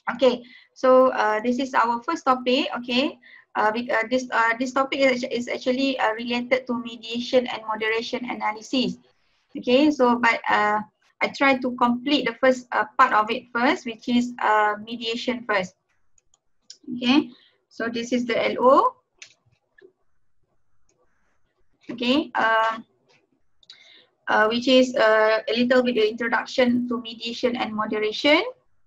Okay, so this is our first topic. Okay, this topic is actually related to mediation and moderation analysis. Okay, so but I try to complete the first part of it first, which is mediation first. Okay, so this is the LO. Okay, which is a little bit of introduction to mediation and moderation.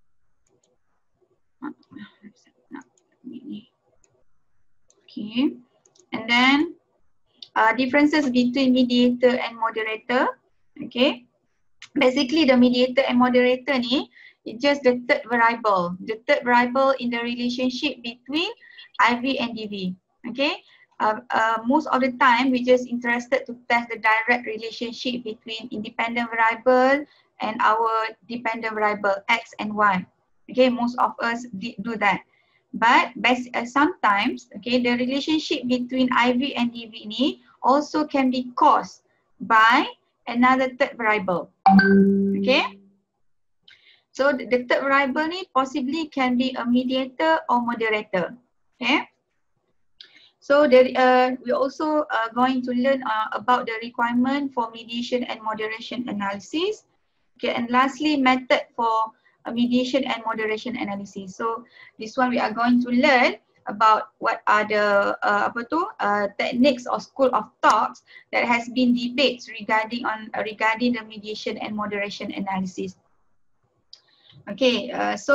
Okay, and then differences between mediator and moderator. Okay, basically the mediator and moderator ni it's just the third variable in the relationship between IV and DV. Okay, most of the time we just interested to test the direct relationship between independent variable and our dependent variable X and Y. Okay, most of us do that. But sometimes, okay, the relationship between IV and DV ni also can be caused by another third variable. Okay, so the third variable ni possibly can be a mediator or moderator. Okay, so there, we also going to learn about the requirement for mediation and moderation analysis. Okay, and lastly, method for mediation and moderation analysis. So this one we are going to learn about what are the techniques or school of thoughts that has been debates regarding the mediation and moderation analysis. Okay,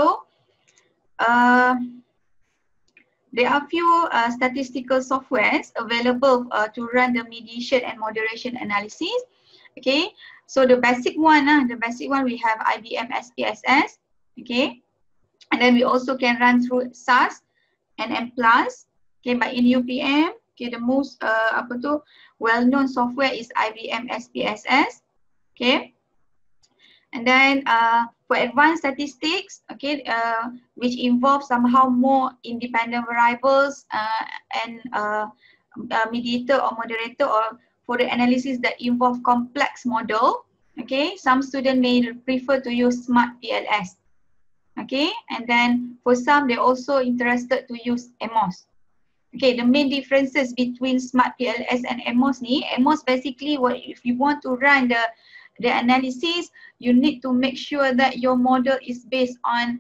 there are few statistical softwares available to run the mediation and moderation analysis. Okay, so the basic one we have IBM SPSS. Okay, and then we also can run through SAS and M+. Okay, but in UPM, okay, the most well-known software is IBM SPSS. Okay, and then for advanced statistics, okay, which involve somehow more independent variables and mediator or moderator, or for the analysis that involve complex model, okay, some students may prefer to use Smart PLS. Okay, and then for some they also interested to use EMOS. Okay, the main differences between Smart PLS and EMOS ni, EMOS basically if you want to run the analysis, you need to make sure that your model is based on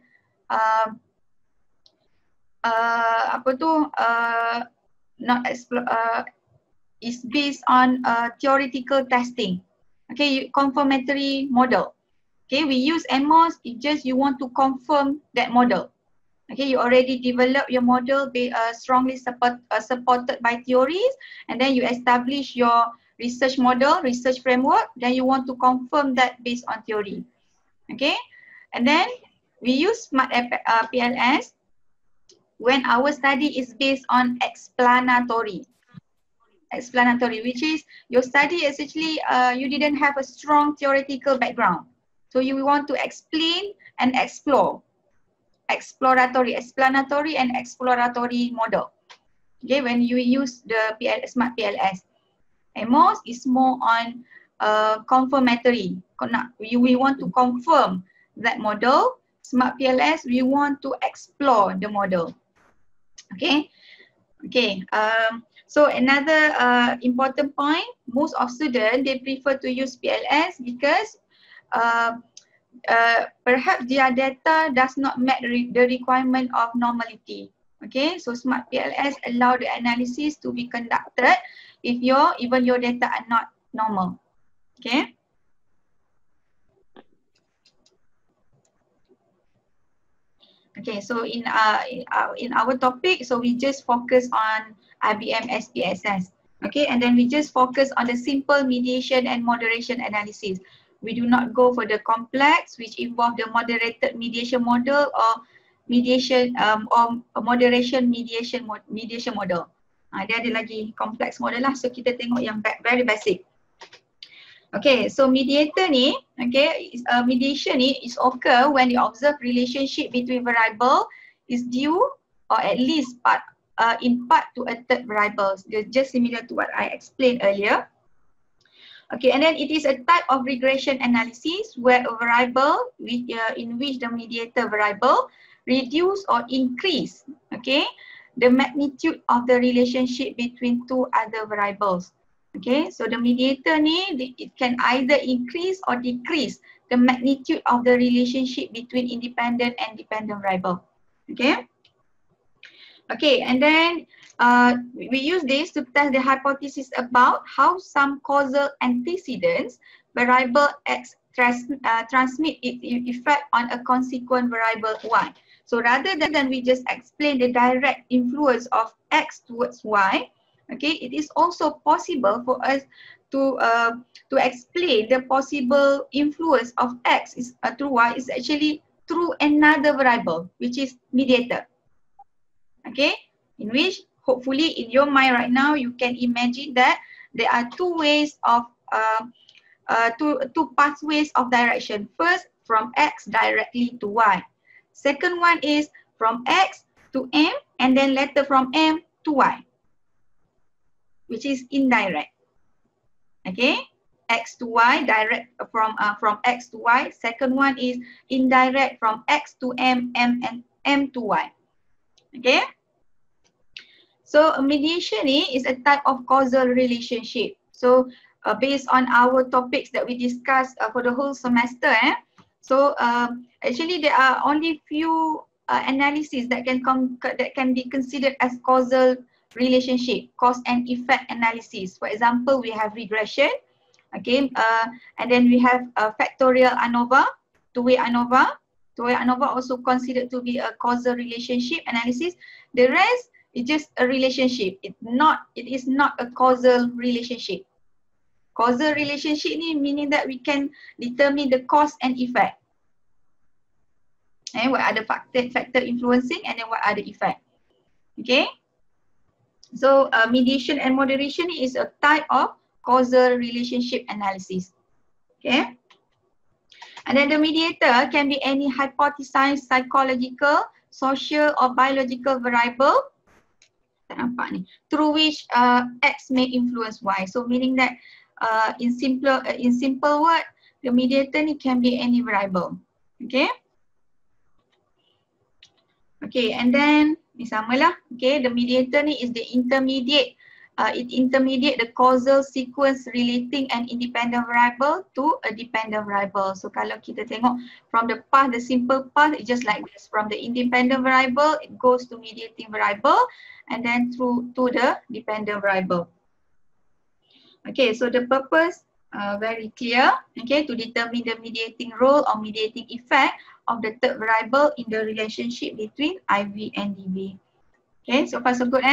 is based on theoretical testing. Okay, confirmatory model. Okay, we use EMOS if just you want to confirm that model. Okay, you already develop your model strongly supported by theories, and then you establish your research model, research framework, then you want to confirm that based on theory. Okay, and then we use Smart PLS when our study is based on explanatory, which is your study essentially you didn't have a strong theoretical background. So you want to explain and explore. Explanatory and exploratory model. Okay, when you use the Smart PLS. EMOS is more on confirmatory. We want to confirm that model. Smart PLS, we want to explore the model. Okay. Okay. So another important point, most of students, they prefer to use PLS because perhaps their data does not meet the requirement of normality. Okay, so Smart PLS allow the analysis to be conducted if even your data are not normal. Okay. Okay, so in our topic, so we just focus on IBM SPSS. Okay, and then we just focus on the simple mediation and moderation analysis. We do not go for the complex, which involve the moderated mediation model or mediation or moderation mediation model. Dia ada lagi complex model lah, so kita tengok yang very basic. Okay, so mediator ni, okay, mediation ni is occur when the observed relationship between variable is due or at least in part to a third variable. Just similar to what I explained earlier. Okay, and then it is a type of regression analysis where a variable in which the mediator variable reduce or increase, okay, the magnitude of the relationship between two other variables. Okay, so the mediator ni, it can either increase or decrease the magnitude of the relationship between independent and dependent variable. Okay. Okay, and then we use this to test the hypothesis about how some causal antecedents variable X transmit its effect on a consequent variable Y. So rather than we just explain the direct influence of X towards Y, okay, it is also possible for us to explain the possible influence of X through Y is actually through another variable, which is mediator. Okay, in which hopefully in your mind right now you can imagine that there are two ways of two pathways of direction. First, from X directly to Y. Second one is from X to M, and then later from M to Y, which is indirect. Okay, X to Y, direct from X to Y. Second one is indirect from X to M, and M to Y. Okay, so mediation is a type of causal relationship. So based on our topics that we discussed for the whole semester, so actually there are only few analyses that can be considered as causal relationship, cause and effect analysis. For example, we have regression, okay, and then we have factorial ANOVA, two-way ANOVA. Two-way ANOVA also considered to be a causal relationship analysis. The rest is just a relationship. It is not a causal relationship. Causal relationship ni meaning that we can determine the cause and effect. What are the factor influencing, and then what are the effect. Okay. So mediation and moderation is a type of causal relationship analysis. Okay. And then the mediator can be any hypothesized psychological, social or biological variable through which X may influence Y. So meaning that in simple word, the mediator can be any variable. Okay. Okay, and then ni samalah. Okay, the mediator ni is the intermediate. It intermediate the causal sequence relating an independent variable to a dependent variable. So kalau kita tengok from the path, the simple path, it's just like this. From the independent variable, it goes to mediating variable, and then through to the dependent variable. Okay, so the purpose very clear. Okay, to determine the mediating role or mediating effect of the third variable in the relationship between IV and DV. Okay, so far so good,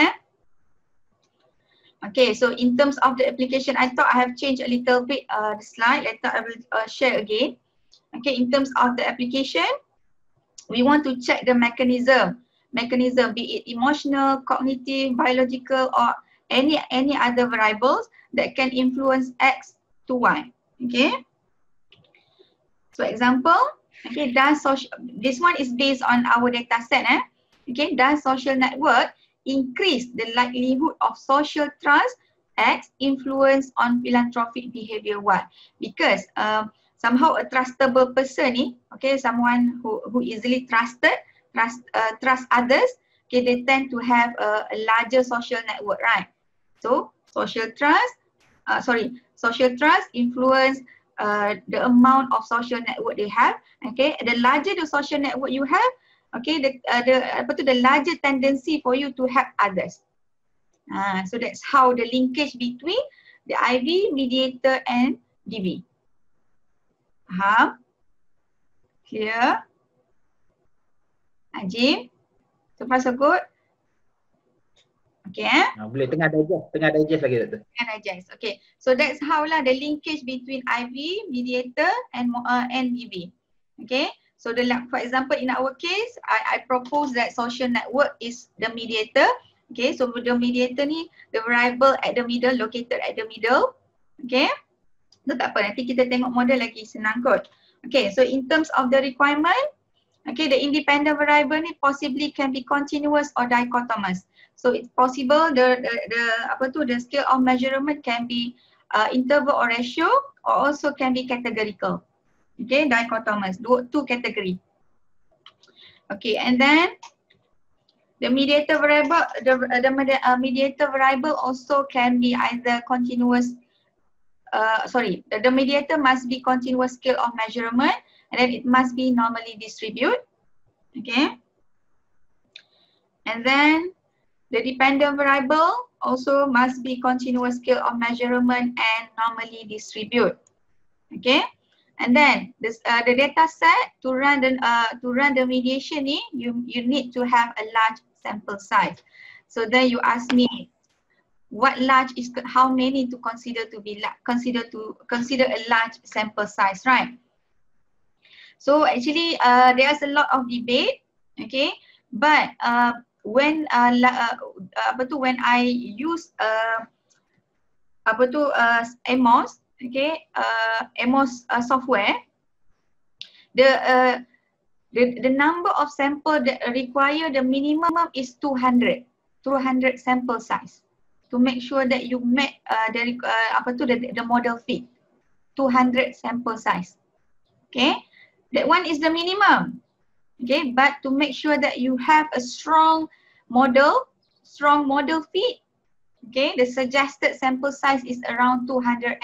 Okay, so in terms of the application, I thought I have changed a little bit the slide. Later I will share again. Okay, in terms of the application, we want to check the mechanism, be it emotional, cognitive, biological, or any other variables that can influence X to Y. Okay. So example, okay, this one is based on our data set. Okay, does social network increase the likelihood of social trust X influence on philanthropic behavior Y? Because somehow a trustable person ni, okay, someone who easily trust others, okay, they tend to have a larger social network, right? So social trust influence the amount of social network they have. Okay, the larger the social network you have, okay, the larger tendency for you to help others. So that's how the linkage between the IV, mediator and DV. Faham? Clear? Ajim? So far so good? Okay, boleh tengah digest lagi Doktor. Tengah digest. Okay, so that's how lah the linkage between IV, mediator and DV. Okay. So for example, in our case, I propose that social network is the mediator. Okay, so the mediator ni, the variable at the middle, located at the middle. Okay, so tak apa, nanti kita tengok model lagi, senang kot. Okay, so in terms of the requirement, okay, the independent variable ni possibly can be continuous or dichotomous. So it's possible the scale of measurement can be interval or ratio, or also can be categorical. Okay, dichotomous, two category. Okay, and then the mediator variable, mediator variable also can be either continuous. The mediator must be continuous scale of measurement, and then it must be normally distributed. Okay, and then the dependent variable also must be continuous scale of measurement and normally distributed. Okay, and then this the data set to run the mediation ni, you need to have a large sample size. So then you ask me, what large is, how many to consider to be consider a large sample size, right? So actually there's a lot of debate, okay, but when when I use AMOS, okay, AMOS software, the number of sample that require the minimum is 200 sample size to make sure that you make the model fit. 200 sample size. Okay, that one is the minimum. Okay, but to make sure that you have a strong model fit, okay, the suggested sample size is around 250.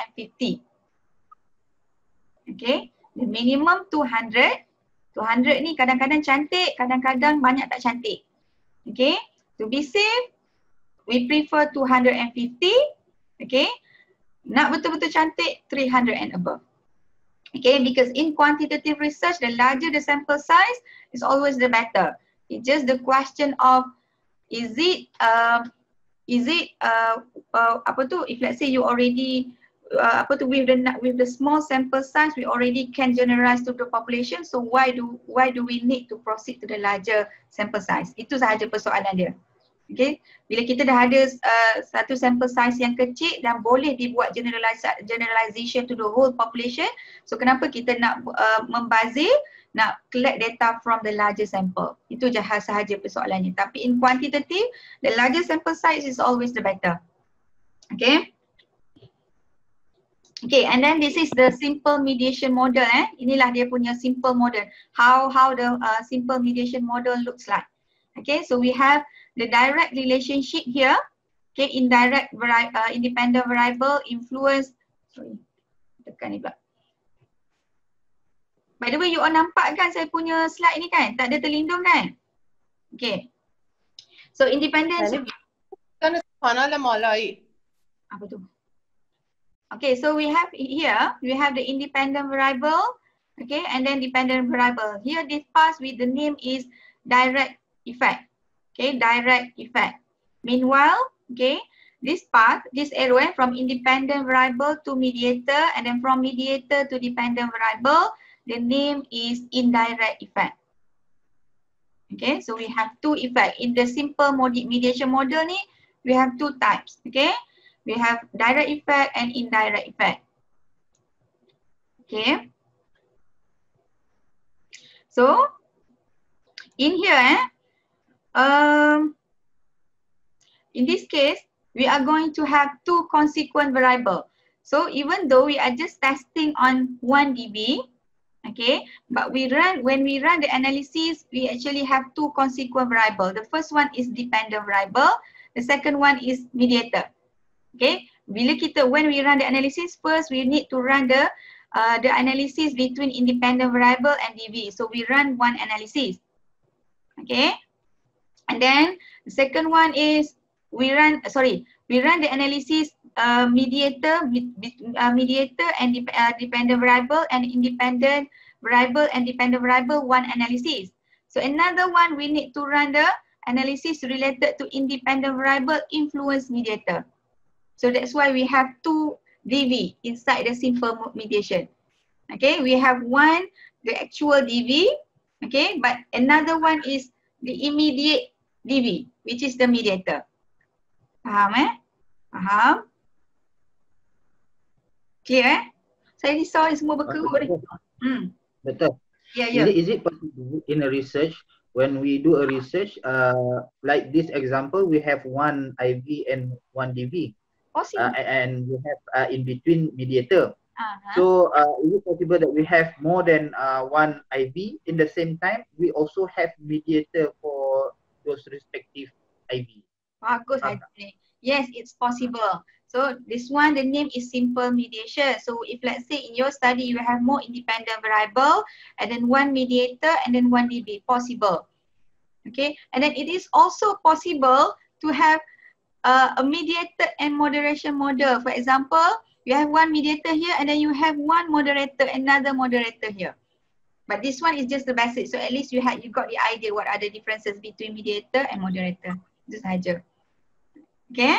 Okay, the minimum 200. 200 ni kadang-kadang cantik, kadang-kadang banyak tak cantik. Okay, to be safe, we prefer 250. Okay, nak betul-betul cantik, 300 and above. Okay, because in quantitative research, the larger the sample size is always the better. It's just the question of if let's say you already with the small sample size, we already can generalize to the population. So why do we need to proceed to the larger sample size? Itu sahaja persoalan dia. Okay, bila kita dah ada satu sample size yang kecil dan boleh dibuat generalization to the whole population, so kenapa kita nak membazir, nak collect data from the larger sample? Itu sahaja persoalannya. Tapi in quantitative, the larger sample size is always the better. Okay. Okay, and then this is the simple mediation model. Inilah dia punya simple model. How the simple mediation model looks like. Okay, so we have the direct relationship here. Okay, indirect independent variable influence. Sorry, tekan ni pula. By the way, you all nampak kan saya punya slide ni kan? Tak ada terlindung kan? Okay. So independence. Apa tu? Okay, so we have here, we have the independent variable, okay, and then dependent variable. Here this pass with the name is direct effect, okay, direct effect. Meanwhile, okay, this path, this arrow from independent variable to mediator, and then from mediator to dependent variable, the name is indirect effect. Okay, so we have two effects. In the simple mediation model ni, we have two types, okay. We have direct effect and indirect effect. Okay. So in here, in this case, we are going to have two consequent variable. So even though we are just testing on 1 dB, okay, but when we run the analysis, we actually have two consequent variable. The first one is dependent variable. The second one is mediator. Okay, when we run the analysis, first we need to run the analysis between independent variable and DV. So we run one analysis. Okay, and then the second one is we run the analysis mediator and dependent variable and independent variable and dependent variable one analysis. So another one we need to run the analysis related to independent variable influence mediator. So that's why we have two DV inside the simple mediation. Okay, we have one, the actual DV, okay, but another one is the immediate DV, which is the mediator. Faham Faham? Clear Saya risau semua berkerut ni. Betul. Yeah, yeah. Is it possible in a research, when we do a research, like this example, we have one IV and one DV. Possible. And we have in between mediator. So is it possible that we have more than one IV in the same time? We also have mediator for those respective IV. Bagus, Haji. Yes, it's possible. So this one, the name is simple mediation. So if let's say in your study you have more independent variable and then one mediator and then one DV, possible. Okay, and then it is also possible to have a mediator and moderation model. For example, you have one mediator here and then you have one moderator, another moderator here. But this one is just the basic. So at least you got the idea what are the differences between mediator and moderator. Itu sahaja. Okay.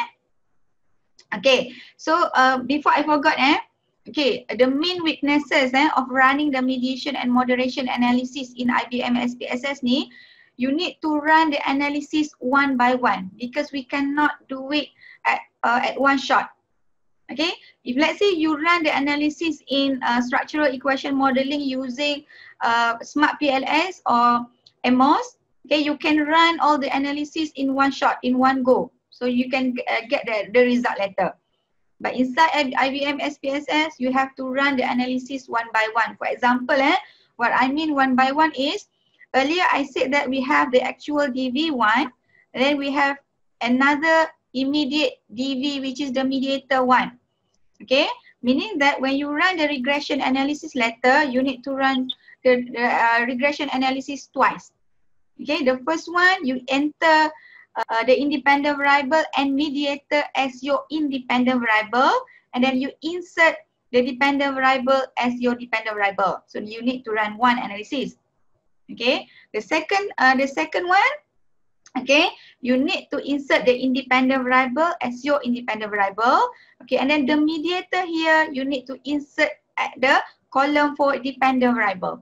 Okay. So before I forgot okay, the main weaknesses of running the mediation and moderation analysis in IBM SPSS ni, you need to run the analysis one by one because we cannot do it at one shot. Okay, if let's say you run the analysis in structural equation modeling using Smart PLS or MOS, okay, you can run all the analysis in one shot, in one go. So you can get the result later. But inside IBM SPSS, you have to run the analysis one by one. For example, what I mean one by one is, earlier I said that we have the actual DV1, and then we have another immediate DV, which is the mediator one. Okay, meaning that when you run the regression analysis later, you need to run the regression analysis twice. Okay, the first one you enter the independent variable and mediator as your independent variable, and then you insert the dependent variable as your dependent variable. So you need to run one analysis. Okay, the second one, okay, you need to insert the independent variable as your independent variable. Okay, and then the mediator here, you need to insert at the column for dependent variable.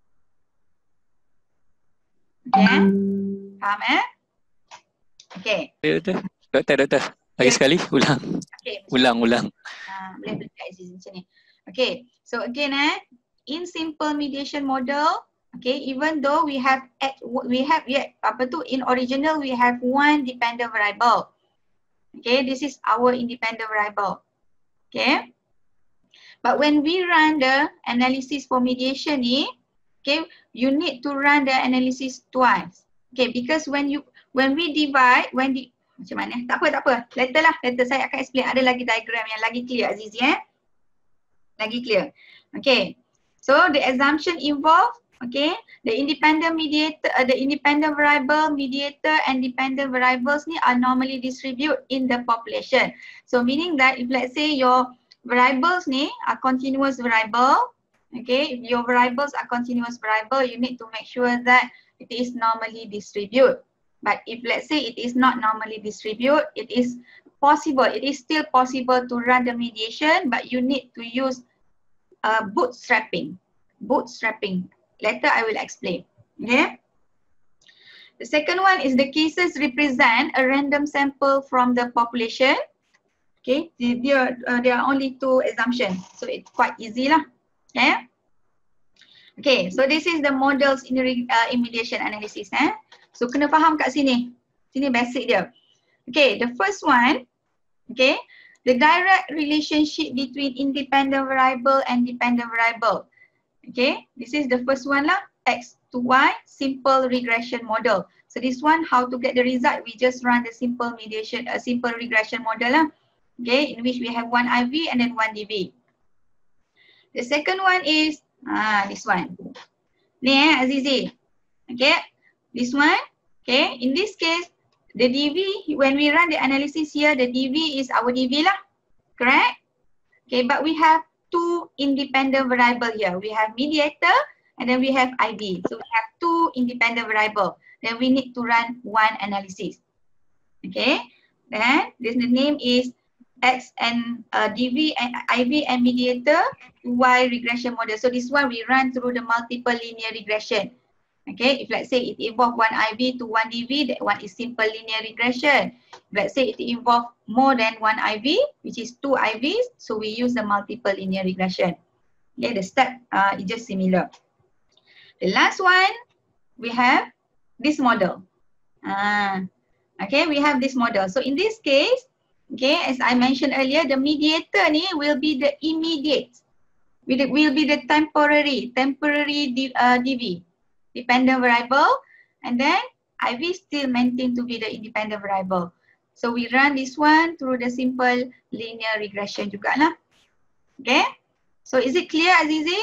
Okay, faham Okay. Doktor. Lagi sekali, ulang. Okay. Ulang. Boleh dekat Aziz macam ni. Okay, so again in simple mediation model, okay, even though we have in original we have one dependent variable. Okay, this is our independent variable. Okay, but when we run the analysis for mediation ni, okay, you need to run the analysis twice. Okay, because when we divide, macam mana? Tak apa. Later saya akan explain. Ada lagi diagram yang lagi clear, Azizi lagi clear. Okay, so the assumption involve, okay, the independent mediator, the independent variable, mediator and dependent variables ni are normally distributed in the population. So meaning that if let's say your variables ni are continuous variable, okay, if your variables are continuous variable, you need to make sure that it is normally distributed. But if let's say it is not normally distributed, it is still possible to run the mediation, but you need to use bootstrapping. Later I will explain. Okay. The second one is the cases represent a random sample from the population. Okay, there are only two assumptions, so it's quite easy lah. Okay. Okay, so this is the models in mediation analysis. So kena faham kat sini. Sini basic dia. Okay, the first one, okay, the direct relationship between independent variable and dependent variable. Okay, this is the first one lah, X to Y, simple regression model. So this one, how to get the result, we just run the simple regression model lah. Okay, in which we have one IV and then one DV. The second one is this one. Ni Azizi. Okay, this one. Okay, in this case, the DV, when we run the analysis here, the DV is our DV lah. Correct? Okay, but we have two independent variable here. We have mediator and then we have IV. So we have two independent variable. Then we need to run one analysis. Okay, then the name is X and DV and IV and mediator Y regression model. So this one we run through the multiple linear regression. Okay, if let's say it involve one IV to one DV, that one is simple linear regression. If let's say it involve more than one IV, which is two IVs, so we use the multiple linear regression. Okay, the step is just similar. The last one, we have this model. Okay, we have this model. So in this case, okay, as I mentioned earlier, the mediator ni will be the immediate. will be the temporary DV, dependent variable, and then IV still maintained to be the independent variable. So we run this one through the simple linear regression juga lah. Okay. So is it clear, Azizi?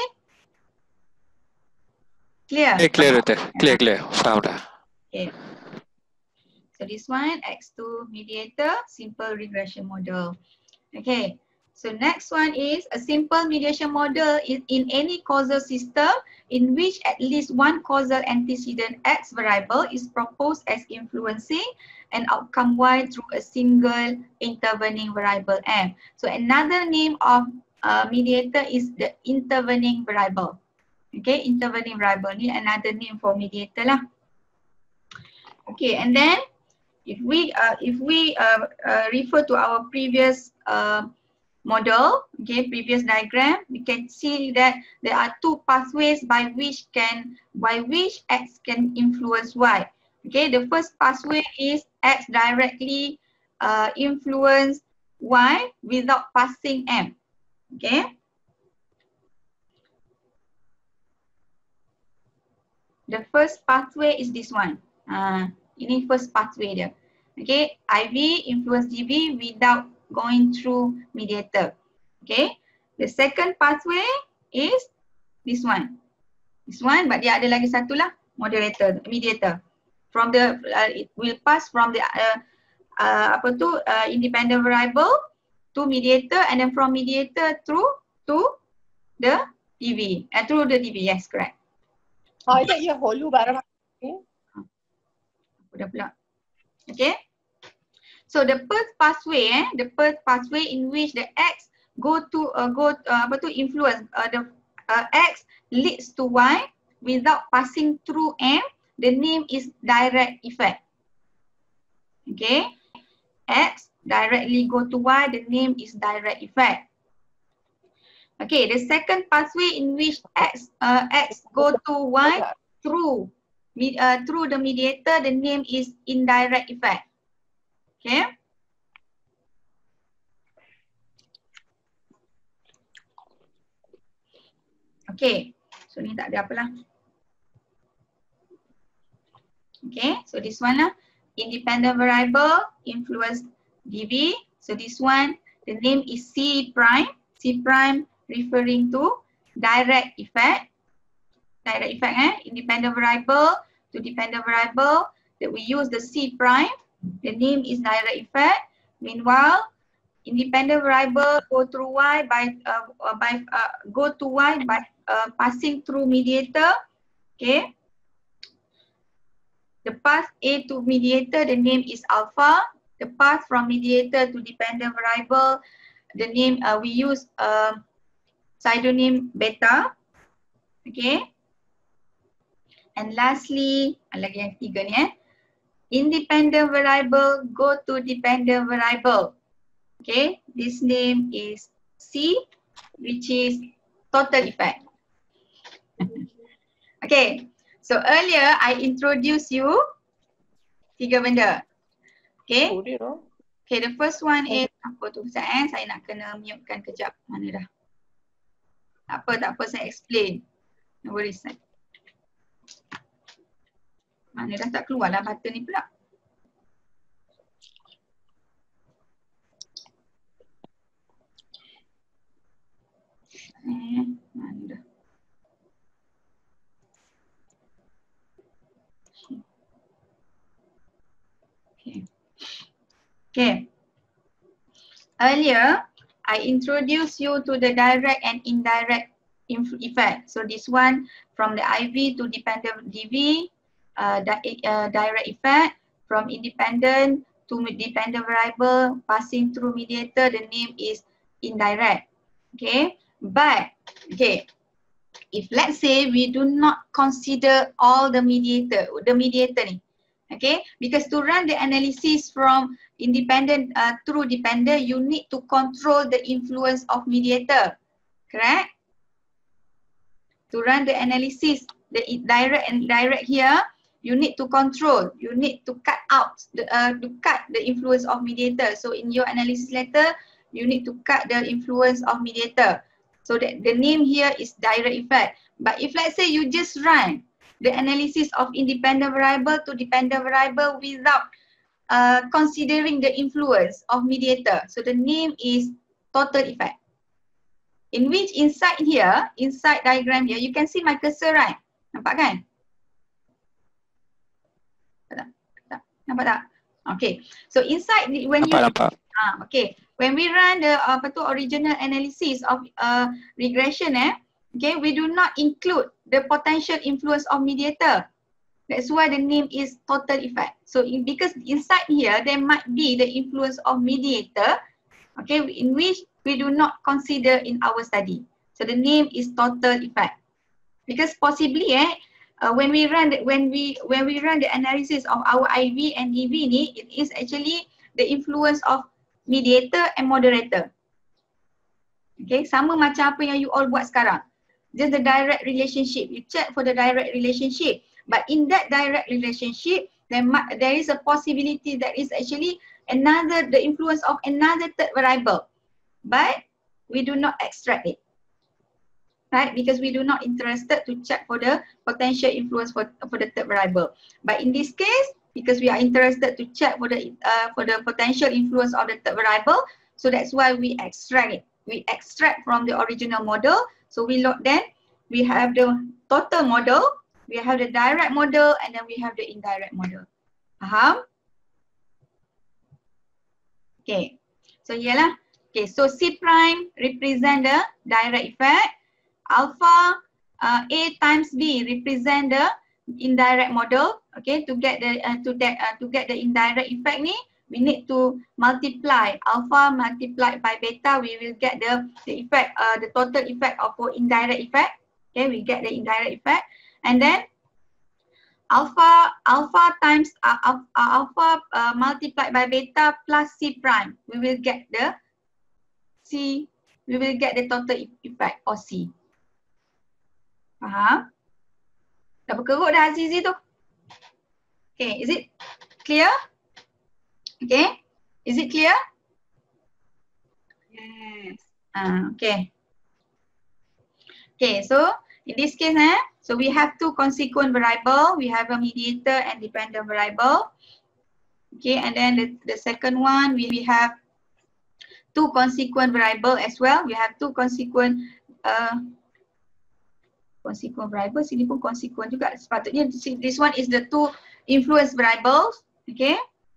Clear? Clear, Doktor. Clear. Faham dah. Okay. So this one, X2 mediator, simple regression model. Okay. So next one is a simple mediation model in any causal system in which at least one causal antecedent X variable is proposed as influencing an outcome Y through a single intervening variable M. So another name of mediator is the intervening variable. Okay, intervening variable ni another name for mediator lah. Okay, and then if we refer to our previous model, okay, previous diagram, we can see that there are two pathways by which X can influence Y. Okay, the first pathway is X directly influence Y without passing M. Okay. The first pathway is this one. Ini first pathway dia. Okay, IV influence DV without going through mediator. Okay, the second pathway is this one. This one, but dia ada lagi satu lah, mediator. From the it will pass from the independent variable to mediator, and then from mediator through to the DV. Through the DV, yes, correct. I thought you hollow barang. Apa dah pula? Okay. So the first pathway, in which the X influence the X leads to Y without passing through M, the name is direct effect. Okay, X directly go to Y, the name is direct effect. Okay, the second pathway in which X go to Y through the mediator, the name is indirect effect. Okay. Okay, so ni tak ada apalah. Okay, so this one lah, independent variable influence DV. So this one, the name is C prime. C prime referring to direct effect. Direct effect, independent variable to dependent variable that we use the C prime. The name is direct effect. Meanwhile, independent variable go through Y by passing through mediator. Okay. The path A to mediator, the name is alpha. The path from mediator to dependent variable, the name we use pseudonym beta. Okay. And lastly, lagi yang ketiga ni independent variable go to dependent variable. Okay, this name is C, which is total effect. Okay, so earlier I introduced you tiga benda. Okay, okay, the first one is apa tu saya nak kena mute-kan kejap. Mana dah? Tak apa, saya explain. No worries. Mana dah tak keluar lah button ni pula. Mana dah. Okay. Okay. Earlier, I introduced you to the direct and indirect effect. So this one from the IV to dependent DV. Direct effect from independent to dependent variable passing through mediator, the name is indirect. Okay, but okay, if let's say we do not consider all the mediator ni, okay, because to run the analysis from independent through dependent, you need to control the influence of mediator, correct? To run the analysis, the direct and indirect here, you need to control, you need to cut out the influence of mediator. So in your analysis letter, you need to cut the influence of mediator. So that the name here is direct effect. But if let's say you just run the analysis of independent variable to dependent variable without considering the influence of mediator, so the name is total effect. In which inside here, inside diagram here, you can see my cursor, right? Nampak kan? Nampak tak? Okay. So inside when Nampak. okay. When we run the original analysis of regression, okay, we do not include the potential influence of mediator. That's why the name is total effect. So because inside here there might be the influence of mediator, okay, in which we do not consider in our study. So the name is total effect. Because possibly when we run the analysis of our IV and DV ni, it is actually the influence of mediator and moderator. Okay, sama macam apa yang you all buat sekarang. Just the direct relationship. You check for the direct relationship. But in that direct relationship, there is a possibility that is actually the influence of another third variable. But we do not extract it. Right? Because we do not interested to check for the potential influence for the third variable. But in this case, because we are interested to check for the potential influence of the third variable, so that's why we extract it. We extract from the original model. So we have the total model, we have the direct model, and then we have the indirect model. Faham? Okay. So ialah, okay, so C prime represent the direct effect. Alpha A times B represent the indirect model. Okay, to get the indirect effect ni, we need to multiply alpha multiplied by beta. We will get the effect, the total effect of indirect effect. Okay, we get the indirect effect, and then alpha times alpha multiplied by beta plus C prime. We will get the total effect or C. Faham? Dah berkerut dah Azizi tu? Okay, is it clear? Okay, is it clear? Yes. Okay. Okay, so in this case, so we have two consequent variable. We have a mediator and dependent variable. Okay, and then the second one, we have two consequent variable as well. We have two consequent variable, sini pun consequent juga. Sepatutnya this one is the two influence variables. Okay.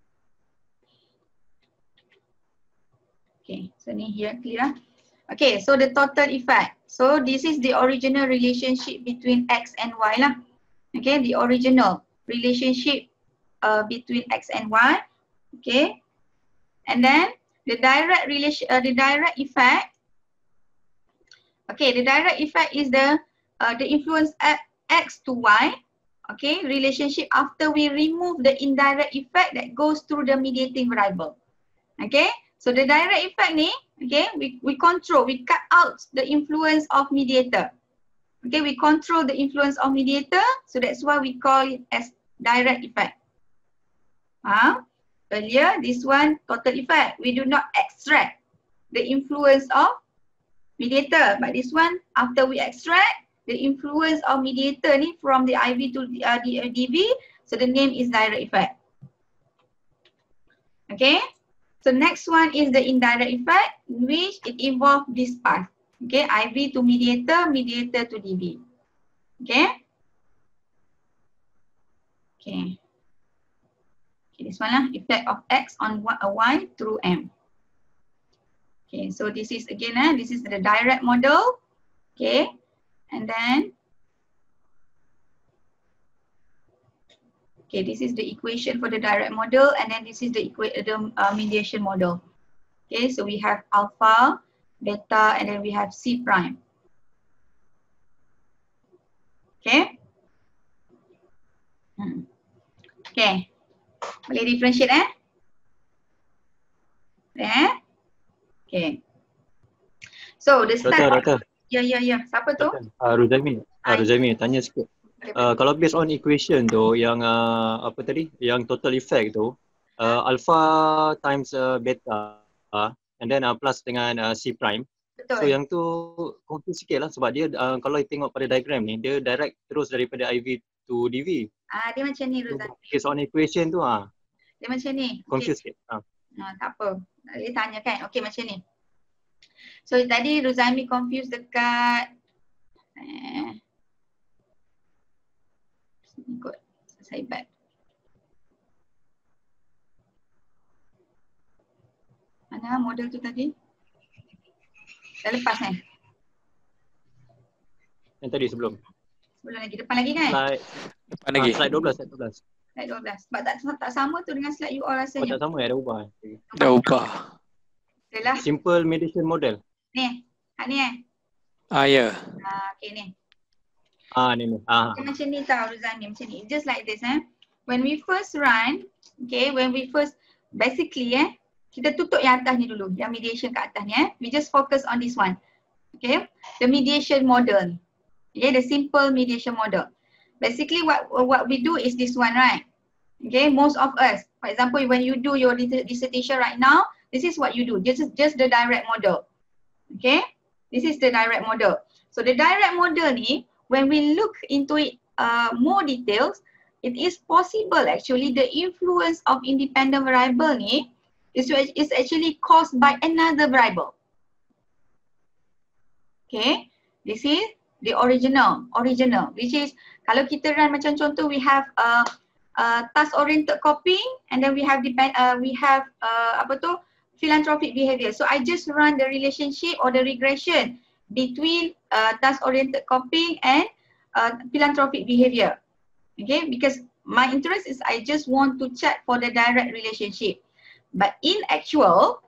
Okay, so ni here clear. Okay, so the total effect. So this is the original relationship between X and Y lah. Okay, the original relationship between X and Y. Okay, and then the direct effect. Okay, the direct effect is the influence X to Y. Okay, relationship after we remove the indirect effect that goes through the mediating variable. Okay, so the direct effect ni, okay, we cut out the influence of mediator. Okay, we control the influence of mediator, so that's why we call it as direct effect. Earlier, this one total effect. We do not extract the influence of mediator, but this one, after we extract the influence of mediator ni from the IV to the DV, so the name is direct effect. Okay, so next one is the indirect effect, in which it involves this path. Okay, IV to mediator, mediator to DV. Okay. Okay. Okay, this one lah, effect of X on Y through M. Okay, so this is again, this is the direct model. Okay, and then, okay, this is the equation for the direct model, and then this is the mediation model. Okay, so we have alpha, beta, and then we have C prime. Okay. Okay. Boleh differentiate Okay. So the start. Doktor. Ya. Siapa tu? Ruzami tanya sikit. Kalau based on equation tu yang apa tadi? Yang total effect tu alpha times beta and then plus dengan C prime. Betul. So yang tu confuse sikit lah sebab dia kalau tengok pada diagram ni, dia direct terus daripada IV to DV. Dia macam ni So, Ruzami. based on equation tu Dia macam ni. confuse sikit. Tak apa. Dia tanya kan. Okey macam ni. So tadi Ruzami confuse dekat ikut saya back. Mana model tu tadi? Dah lepas kan? Yang tadi sebelum. Sebelum lagi. Depan lagi kan? Depan lagi. Slide 12, slide 12. Slide 12. Sebab tak sama tu dengan slide you all rasanya. Tak sama ya, dah ubah. Dah ubah. Okay lah. Simple mediation model. Ni. Ni Ya. okay ni. Ni. Okay, macam ni tau Ruzani. Macam ni. Just like this When we first run, okay, basically kita tutup yang atas ni dulu. Yang mediation kat atas ni We just focus on this one. Okay. The mediation model. Okay, the simple mediation model. Basically what we do is this one, right? Okay, most of us. For example, when you do your dissertation right now, this is what you do. Just the direct model. Okay. This is the direct model. So the direct model ni, when we look into it more details, it is possible actually the influence of independent variable ni is actually caused by another variable. Okay, this is the original, which is kalau kita run macam contoh we have task oriented copying and then we have philanthropic behavior. So I just run the relationship or the regression between task oriented copying and philanthropic behavior. Okay, because my interest is I just want to check for the direct relationship. But in actual,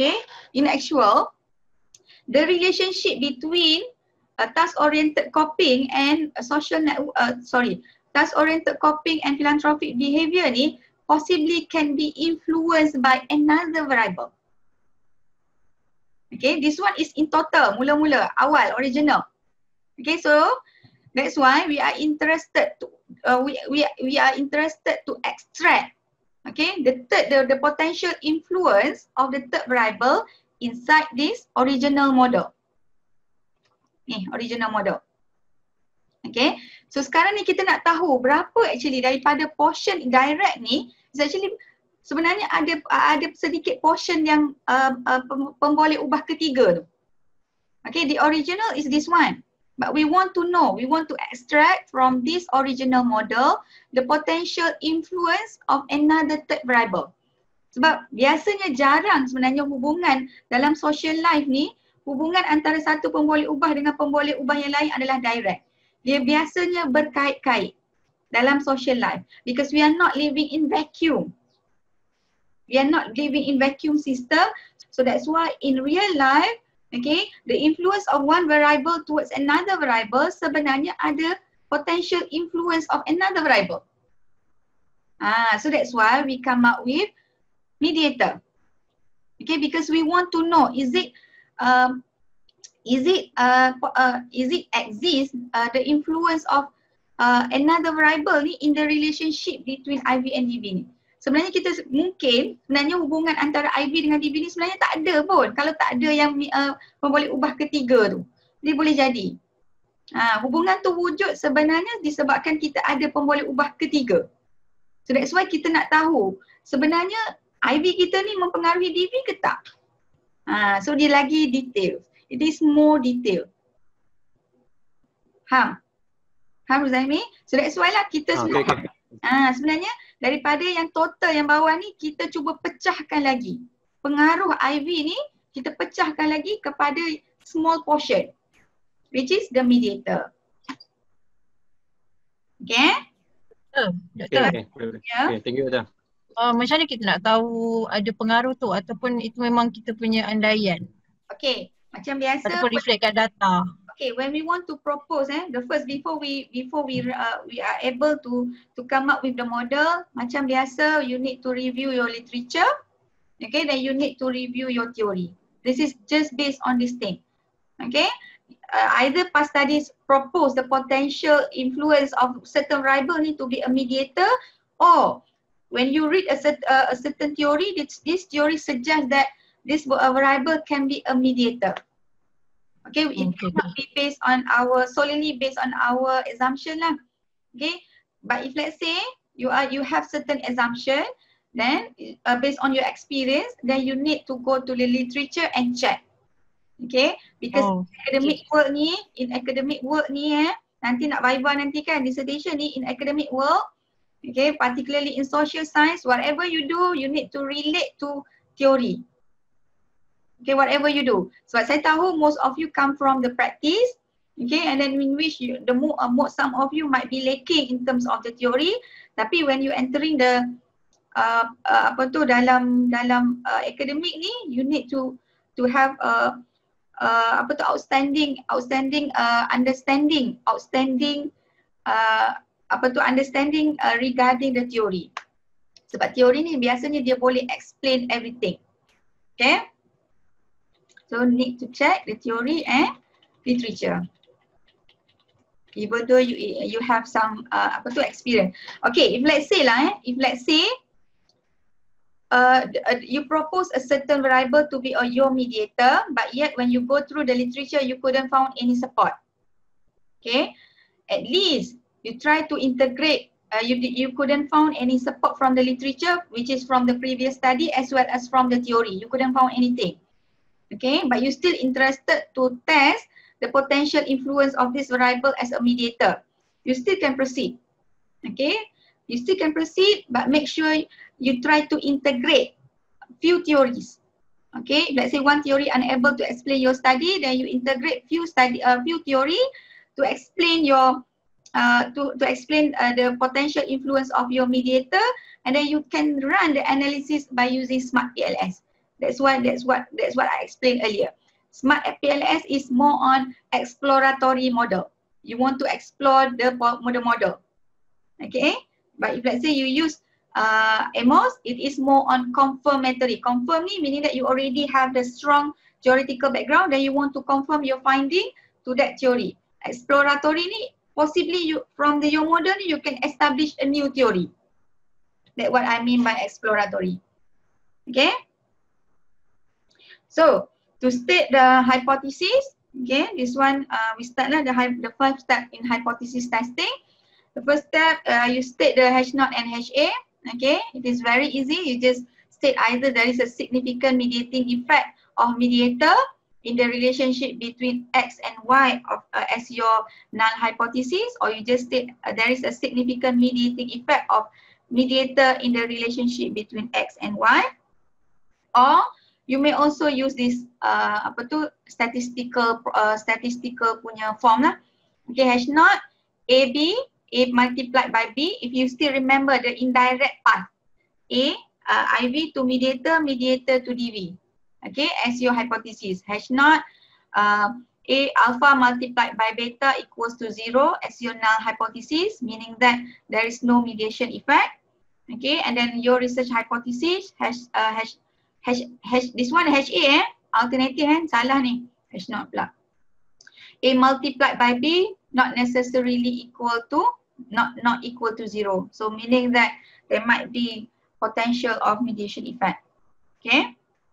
the relationship between task oriented copying and task oriented copying and philanthropic behavior ni possibly can be influenced by another variable. Okay, this one is in total, mula-mula, awal, original. Okay, so that's why we are interested to we are interested to extract, okay, the potential influence of the third variable inside this original model. Ni, original model. Okay, so sekarang ni kita nak tahu berapa actually daripada portion direct ni is actually sebenarnya ada sedikit portion yang pemboleh ubah ketiga tu. Okay, the original is this one. But we want to know, we want to extract from this original model the potential influence of another third variable. Sebab biasanya jarang sebenarnya hubungan dalam social life ni, hubungan antara satu pemboleh ubah dengan pemboleh ubah yang lain adalah direct. Dia biasanya berkait-kait dalam social life because we are not living in vacuum. We are not living in vacuum system. So that's why in real life, okay, the influence of one variable towards another variable sebenarnya ada potential influence of another variable. So that's why we come up with mediator. Okay, because we want to know is it exist the influence of another variable ni in the relationship between IV and DV ni. Sebenarnya kita sebenarnya hubungan antara IV dengan DV ni sebenarnya tak ada pun kalau tak ada yang memboleh ubah ketiga tu. Dia boleh jadi. Hubungan tu wujud sebenarnya disebabkan kita ada pemboleh ubah ketiga. So that's why kita nak tahu sebenarnya IV kita ni mempengaruhi DV ke tak? So dia lagi detail. It is more detail. Faham Ruzaimi? So that's why lah kita sebenarnya daripada yang total yang bawah ni kita cuba pecahkan lagi. Pengaruh IV ni kita pecahkan lagi kepada small portion which is the mediator. Okay? Okay, thank you Ada. Macam mana kita nak tahu ada pengaruh tu ataupun itu memang kita punya andaian? Okay, macam biasa. Ataupun reflect kat data. Okay, when we want to propose, the first before we are able to come up with the model, macam biasa, you need to review your literature, okay, then you need to review your theory. This is just based on this thing, okay. Either past studies propose the potential influence of certain variable need to be a mediator, or when you read a certain theory, this theory suggests that this variable can be a mediator. Okay, it cannot be based on solely based on our assumption lah. Okay, but if let's say you have certain assumption, then based on your experience, then you need to go to the literature and check. Okay, because academic work ni, nanti nak viva nanti kan, dissertation ni in academic work, okay, particularly in social science, whatever you do, you need to relate to theory. Okay, whatever you do. Sebab saya tahu most of you come from the practice, okay, and then in which some of you might be lacking in terms of the theory, tapi when you entering the dalam academic ni, you need to have outstanding understanding regarding the theory. Sebab teori ni biasanya dia boleh explain everything. Okay? So need to check the theory and literature. Even though you have some experience. Okay, if let's say you propose a certain variable to be your mediator, but yet when you go through the literature you couldn't find any support. Okay, at least you try to integrate. You couldn't find any support from the literature, which is from the previous study as well as from the theory. You couldn't find anything. Okay, but you still interested to test the potential influence of this variable as a mediator. You still can proceed. Okay, you still can proceed, but make sure you try to integrate few theories. Okay, let's say one theory unable to explain your study, then you integrate few theory to explain your to explain the potential influence of your mediator, and then you can run the analysis by using Smart PLS. That's what I explained earlier. Smart PLS is more on exploratory model. You want to explore the model. Okay, but if let's say you use AMOS, it is more on confirmatory. Confirm ni meaning that you already have the strong theoretical background, then you want to confirm your finding to that theory. Exploratory ni possibly from your model you can establish a new theory. That's what I mean by exploratory. Okay. So to state the hypothesis, okay, this one we start the 5 step in hypothesis testing. The first step, you state the H0 and HA. Okay, it is very easy. You just state either there is a significant mediating effect of mediator in the relationship between X and Y as your null hypothesis, or you just state there is a significant mediating effect of mediator in the relationship between X and Y, or you may also use this statistical punya form lah. Okay, H0 AB, A multiplied by B. If you still remember the indirect path, A IV to mediator, mediator to DV. Okay, as your hypothesis. H0 A alpha multiplied by beta equals to 0 as your null hypothesis, meaning that there is no mediation effect. Okay, and then your research hypothesis this one HA alternative salah ni, H0 pula. A multiplied by B not necessarily equal to not equal to 0. So meaning that there might be potential of mediation effect. Okay.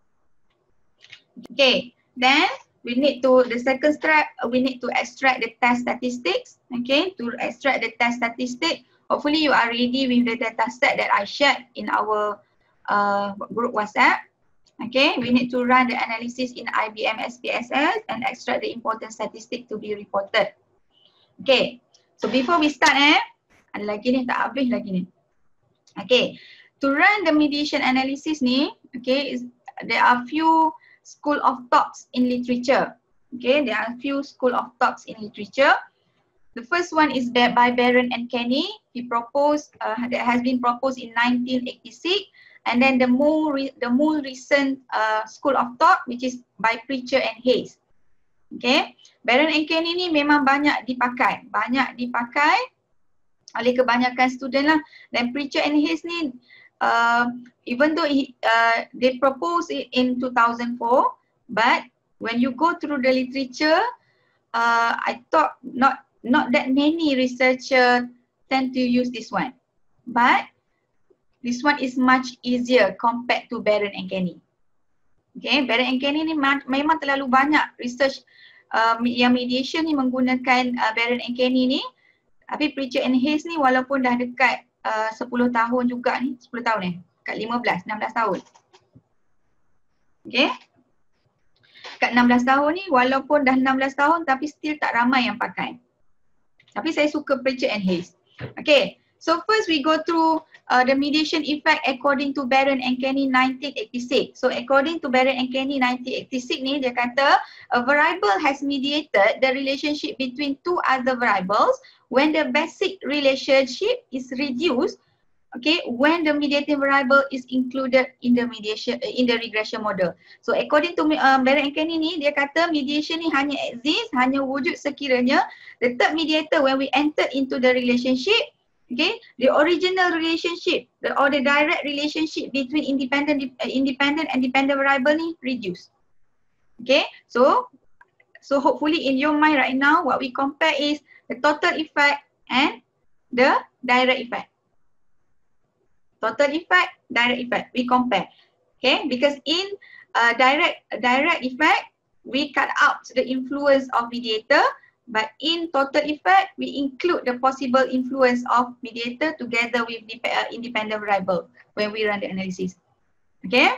Okay, then we need to, the second step, we need to extract the test statistics. Okay, to extract the test statistic, hopefully you are ready with the data set that I shared in our group WhatsApp. Okay, we need to run the analysis in IBM SPSS and extract the important statistic to be reported. Okay, so before we start ada lagi ni, tak habis lagi ni. Okay, to run the mediation analysis ni, okay, there are few school of thoughts in literature. Okay, there are few school of thoughts in literature. The first one is by Baron and Kenny. He proposed, that has been proposed in 1986. And then the more recent school of thought, which is by Preacher and Hayes. Okay, Baron and Kenny ni memang banyak dipakai oleh kebanyakan student lah. Dan Preacher and Hayes ni, even though they proposed it in 2004, but when you go through the literature, I thought not that many researchers tend to use this one, but this one is much easier compared to Baron and Kenny. Okay, Baron and Kenny ni memang terlalu banyak research yang mediation ni menggunakan Barron and Kenny ni, tapi Pritchard and Hayes ni walaupun dah dekat 10 tahun juga ni, 10 tahun kat 16 tahun. Okay. Kat 16 tahun ni walaupun dah 16 tahun tapi still tak ramai yang pakai. Tapi saya suka Pritchard and Hayes. Okay. So first we go through the mediation effect according to Barron and Kenny 1986. So according to Barron and Kenny 1986 ni dia kata a variable has mediated the relationship between two other variables when the basic relationship is reduced, okay, when the mediating variable is included in the regression model. So according to Barron and Kenny ni dia kata mediation ni hanya exist, hanya wujud sekiranya the third mediator when we entered into the relationship, okay, the original relationship or the direct relationship between independent and dependent variable ni reduce. Okay, so hopefully in your mind right now what we compare is the total effect and the direct effect. Total effect, direct effect, we compare. Okay, because in direct effect we cut out the influence of mediator, but in total effect we include the possible influence of mediator together with the independent variable when we run the analysis. Okay.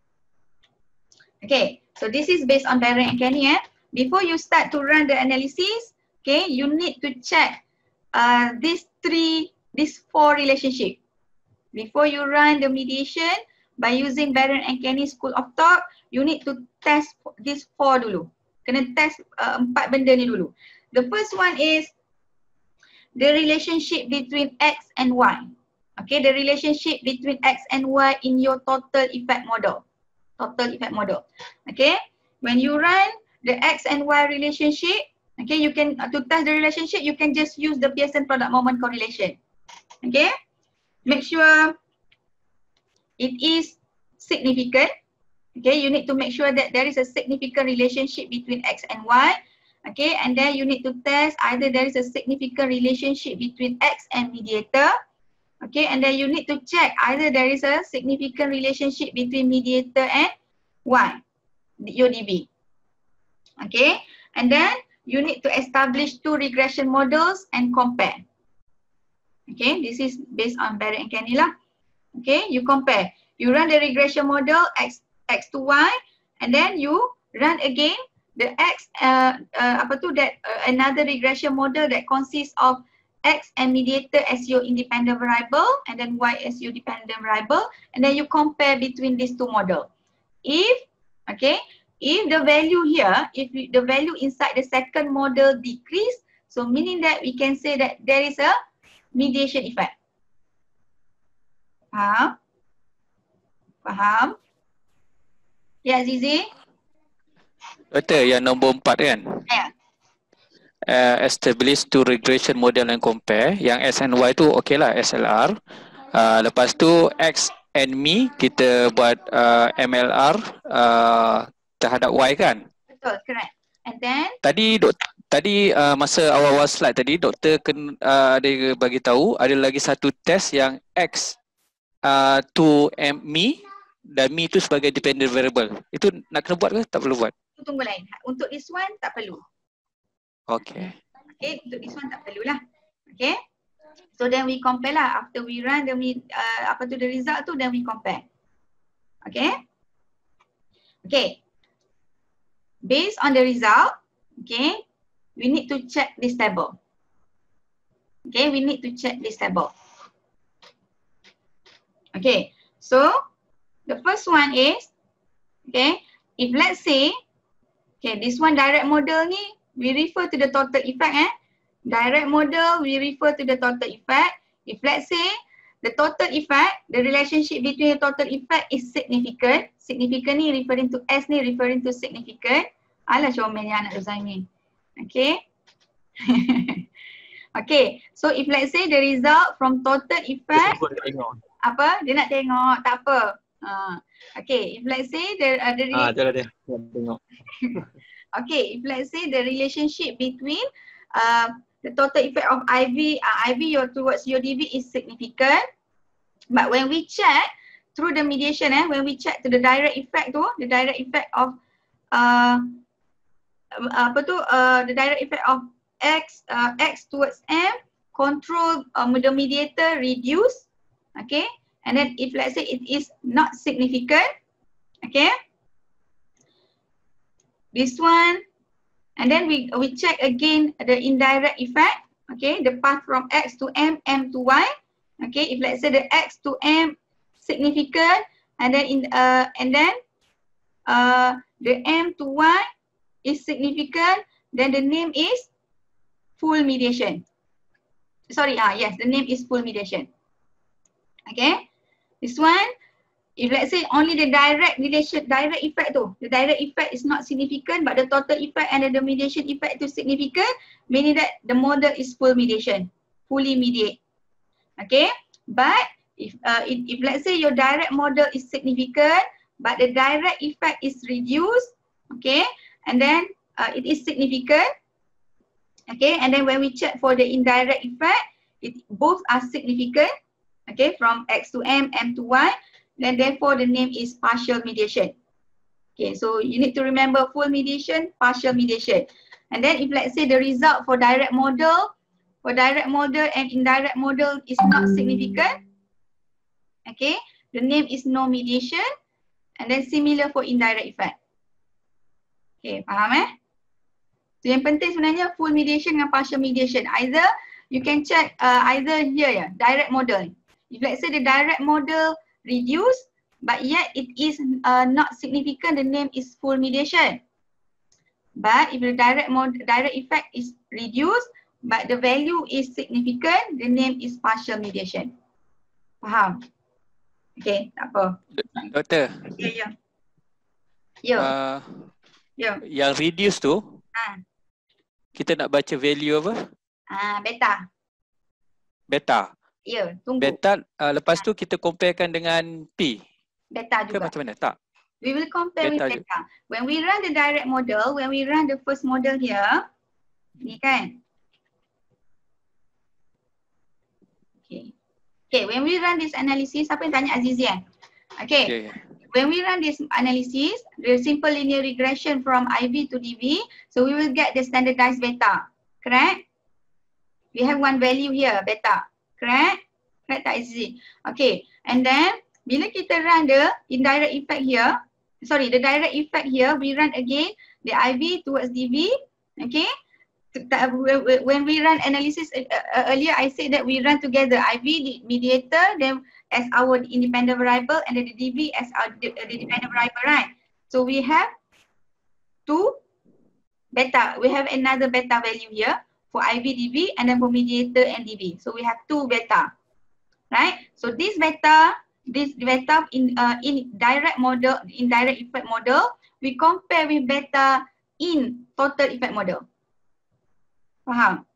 Okay, so this is based on Barron and Kenny. Before you start to run the analysis, okay, you need to check these four relationship. Before you run the mediation by using Barron and Kenny school of thought, you need to test these four dulu. Kena test 4 benda ni dulu. The first one is the relationship between X and Y. Okay, the relationship between X and Y in your total effect model. Total effect model. Okay, when you run the X and Y relationship, okay, you can, to test the relationship, you can just use the Pearson product moment correlation. Okay, make sure it is significant. Okay, you need to make sure that there is a significant relationship between X and Y. Okay, and then you need to test either there is a significant relationship between X and mediator. Okay, and then you need to check either there is a significant relationship between mediator and Y, your DB. Okay, and then you need to establish 2 regression models and compare. Okay, this is based on Barron and Kenny lah. Okay, you compare. You run the regression model X to Y, and then you run again the X, another regression model that consists of X and mediator as your independent variable and then Y as your dependent variable, and then you compare between these 2 models. If the value here, if the value inside the second model decrease, so meaning that we can say that there is a mediation effect. Faham? Faham? Ya, Zizi? Betul yang nombor 4 kan? Ya. Establish 2 regression model and compare. Yang S and Y tu okey lah, SLR. Lepas tu X and me kita buat MLR terhadap Y kan? Betul, correct. And then? Tadi masa awal-awal slide tadi doktor dia bagi tahu ada lagi satu test yang X to me dan me tu sebagai dependent variable. Itu nak kena buat ke tak perlu buat? Tunggu lain. Untuk this one tak perlu. Okay. Okay, untuk this one tak perlulah. Okay. So then we compare lah. After we run the result tu, then we compare. Okay. Okay. Based on the result, okay, we need to check this table. Okay, we need to check this table. Okay, so the first one is, okay, if let's say, okay, this one direct model ni, we refer to the total effect. Direct model, we refer to the total effect. If let's say the total effect, the relationship between the total effect is significant. Significant ni referring to S ni referring to significant. Alah comelnya anak Uzaimin. Okay. Okay, so if let's say the result from total effect, apa? Dia nak tengok, tak apa. Okay, if let's say the tengok. Okay, if let's say the relationship between the total effect of IV towards your DV is significant, but when we check through the mediation, when we check to the direct effect tu, the direct effect of the direct effect of X towards M, control the mediator reduce, okay? And then if let's say it is not significant, okay? This one, and then we check again the indirect effect, okay? The path from X to M, M to Y, okay? If let's say the X to M significant, and then the M to Y is significant, then the name is full mediation. Sorry, yes, the name is full mediation. Okay, this one, if let's say only the direct effect the direct effect is not significant, but the total effect and the mediation effect is significant, meaning that the model is full mediation, fully mediate. Okay, but if let's say your direct model is significant, but the direct effect is reduced, okay, and then it is significant, okay, and then when we check for the indirect effect, both are significant, okay, from X to M, M to Y, then therefore the name is partial mediation. Okay, so you need to remember full mediation, partial mediation. And then if let's say the result for direct model and indirect model is not significant, okay, the name is no mediation, and then similar for indirect effect. Okay, faham So yang penting sebenarnya full mediation dengan partial mediation. Either you can check either here ya, direct model. If let's say the direct model reduce but yet it is not significant, the name is full mediation. But if the direct effect is reduced but the value is significant, the name is partial mediation. Faham? Okay, tak apa. Doktor. Ya. Yang reduce tu, kita nak baca value apa? Beta. Beta. Ya, tunggu. Beta, lepas tu kita comparekan dengan P. Beta juga. Ke macam mana? Tak. We will compare Beta with beta. When we run the direct model, when we run the first model here, ni kan. Okay, when we run this analysis, siapa yang tanya Azizi kan? Okay. When we run this analysis, the simple linear regression from IV to DV, so we will get the standardized beta, correct? We have one value here, beta, correct? Correct tak Azizi? Okay, and then bila kita run the indirect effect here, the direct effect here, we run again the IV towards DV, okay? When we run analysis earlier, I said that we run together IV, the mediator, then as our independent variable, and then the DV as our dependent variable, right? So we have two beta. We have another beta value here for IV, DV, and then for mediator and DV. So we have two beta, right? So this beta in direct model, indirect effect model, we compare with beta in total effect model. Faham?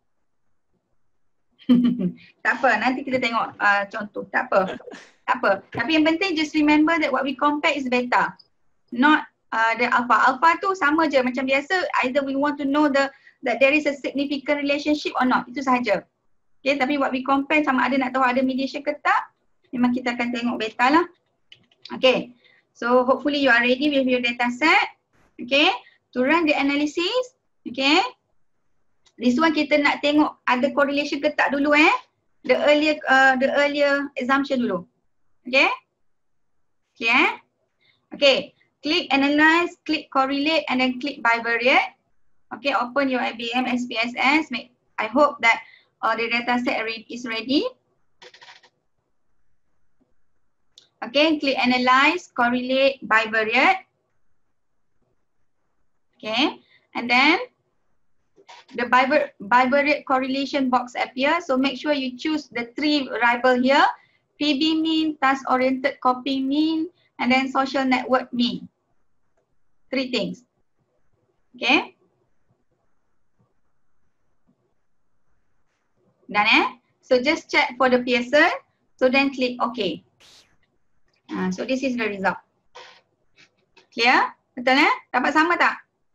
Tak apa, nanti kita tengok contoh. Tak apa. Tapi yang penting just remember that what we compare is beta, not the alpha. Alpha tu sama je macam biasa. Either we want to know that there is a significant relationship or not. Itu sahaja. Okay, tapi what we compare sama ada nak tahu ada mediation ke tak, memang kita akan tengok beta lah. Okay, so hopefully you are ready with your data set. Okay, to run the analysis. Okay. This one kita nak tengok ada correlation ke tak dulu the earlier assumption dulu. Okay? Clear? Okay. Click analyze, click correlate, and then click bivariate. Okay, open your IBM SPSS. I hope that the data set is ready. Okay, click analyze, correlate, bivariate. Okay, and then the bivariate correlation box appears. So make sure you choose the three variable here: PB mean, task oriented copying mean, and then social network mean. Three things. Okay. Done So just check for the Pearson. So then click OK. So this is the result. Clear? Betul Dapat sama tak?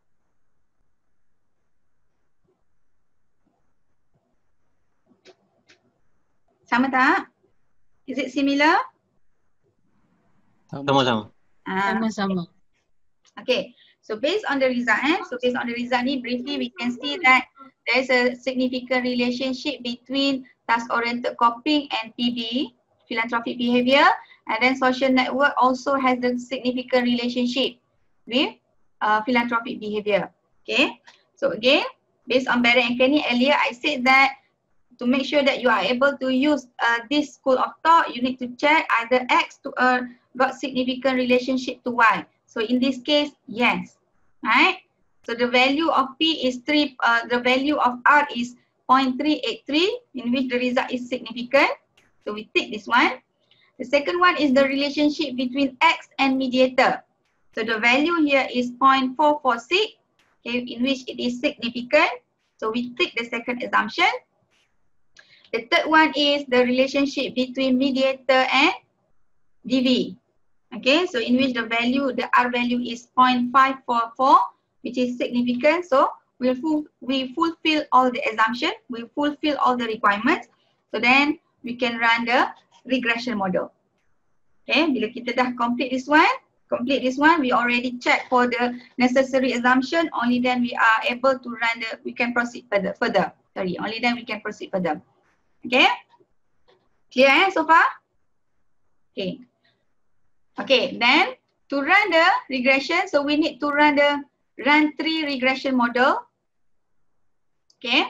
Sama tak? Is it similar? Sama-sama. Sama-sama. Okay. So based on the result, ni briefly we can see that there is a significant relationship between task-oriented copying and PB, philanthropic behavior, and then social network also has the significant relationship with philanthropic behavior. Okay, so again, based on Barrett and Kenny earlier, I said that to make sure that you are able to use this school of thought, you need to check either X to got significant relationship to Y. So in this case, yes, right? So the value of P is the value of R is 0.383, in which the result is significant. So we take this one. The second one is the relationship between X and mediator. So the value here is 0.446, okay, in which it is significant. So we take the second assumption. The third one is the relationship between mediator and DV. Okay, so in which the value, the R value is 0.544, which is significant. So we fulfill all the assumption, we fulfill all the requirements. So then we can run the regression model. Okay, bila kita dah complete this one, we already check for the necessary assumption. Only then we are able to run we can proceed further. Only then we can proceed further. Okay, clear so far? Okay. Okay, then to run the regression, so we need to run the run-tree regression model. Okay.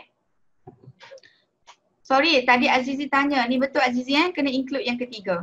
Sorry, tadi Azizi tanya, ni betul Azizi kena include yang ketiga.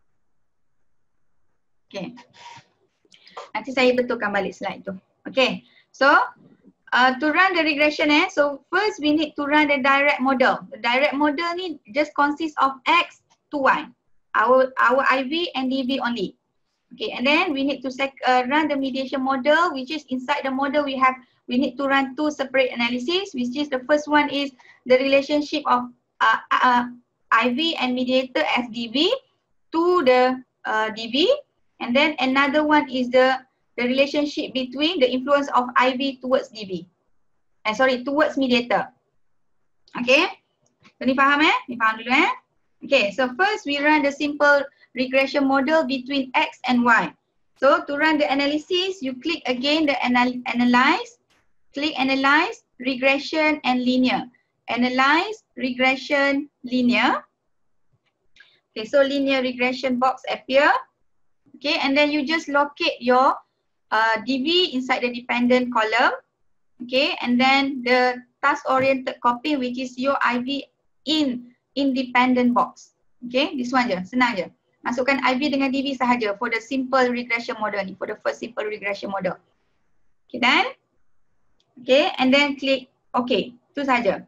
Okay. Nanti saya betulkan balik slide tu. Okay. So, to run the regression so first we need to run the direct model. The direct model ni just consists of X to Y. Our IV and DV only. Okay, and then we need to run the mediation model, which is inside the model we need to run two separate analyses, which is the first one is the relationship of IV and mediator as DV to the DV, and then another one is the relationship between the influence of IV towards DV. Towards mediator. Okay, so ni faham Ni faham dulu Okay, so first we run the simple regression model between X and Y. So to run the analysis, you click again the analyze, click analyze, regression and linear. Analyze, regression, linear. Okay, so linear regression box appear. Okay, and then you just locate your DV inside the dependent column. Okay, and then the task-oriented copy, which is your IV in independent box. Okay, this one je, senang je. Masukkan IV dengan DV sahaja for the simple regression model ni, for the first simple regression model. Okay, then. Okay, and then click OK. Itu sahaja.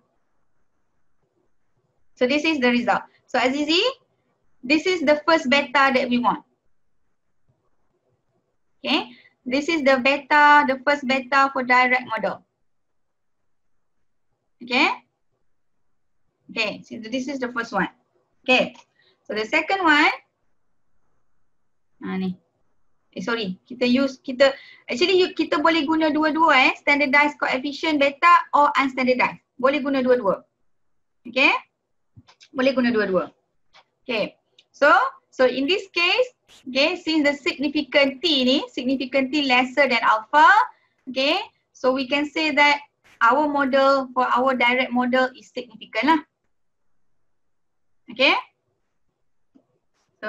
So this is the result. So Azizi, this is the first beta that we want. Okay, this is the first beta for direct model. Okay. Okay, so this is the first one. Okay, so the second one, ni. Kita boleh guna dua-dua standardized coefficient beta or unstandardized. Boleh guna dua-dua. Okay, boleh guna dua-dua. Okay, so in this case, okay, since the significant T lesser than alpha, okay, so we can say that our model for our direct model is significant lah. Okay. So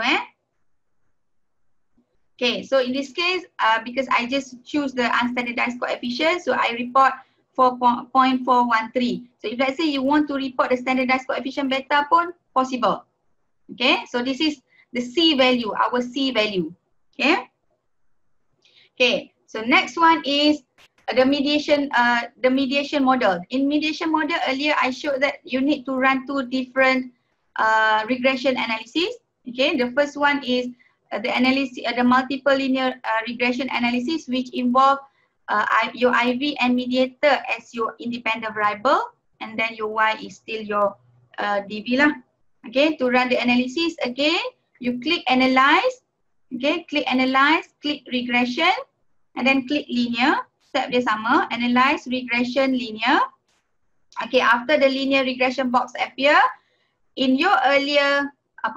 okay, so in this case, because I just choose the unstandardized coefficient, so I report 4.413. So if let's say you want to report the standardized coefficient beta pun possible. Okay, so this is the C value, our C value. Okay. Okay, so next one is the mediation model. In mediation model earlier, I showed that you need to run two different regression analysis. Okay, the first one is the multiple linear regression analysis, which involve your IV and mediator as your independent variable, and then your Y is still your DV lah. Okay, to run the analysis again, you click analyze. Okay, click analyze, click regression, and then click linear. Step dia sama, analyze, regression, linear. Okay, after the linear regression box appear, in your earlier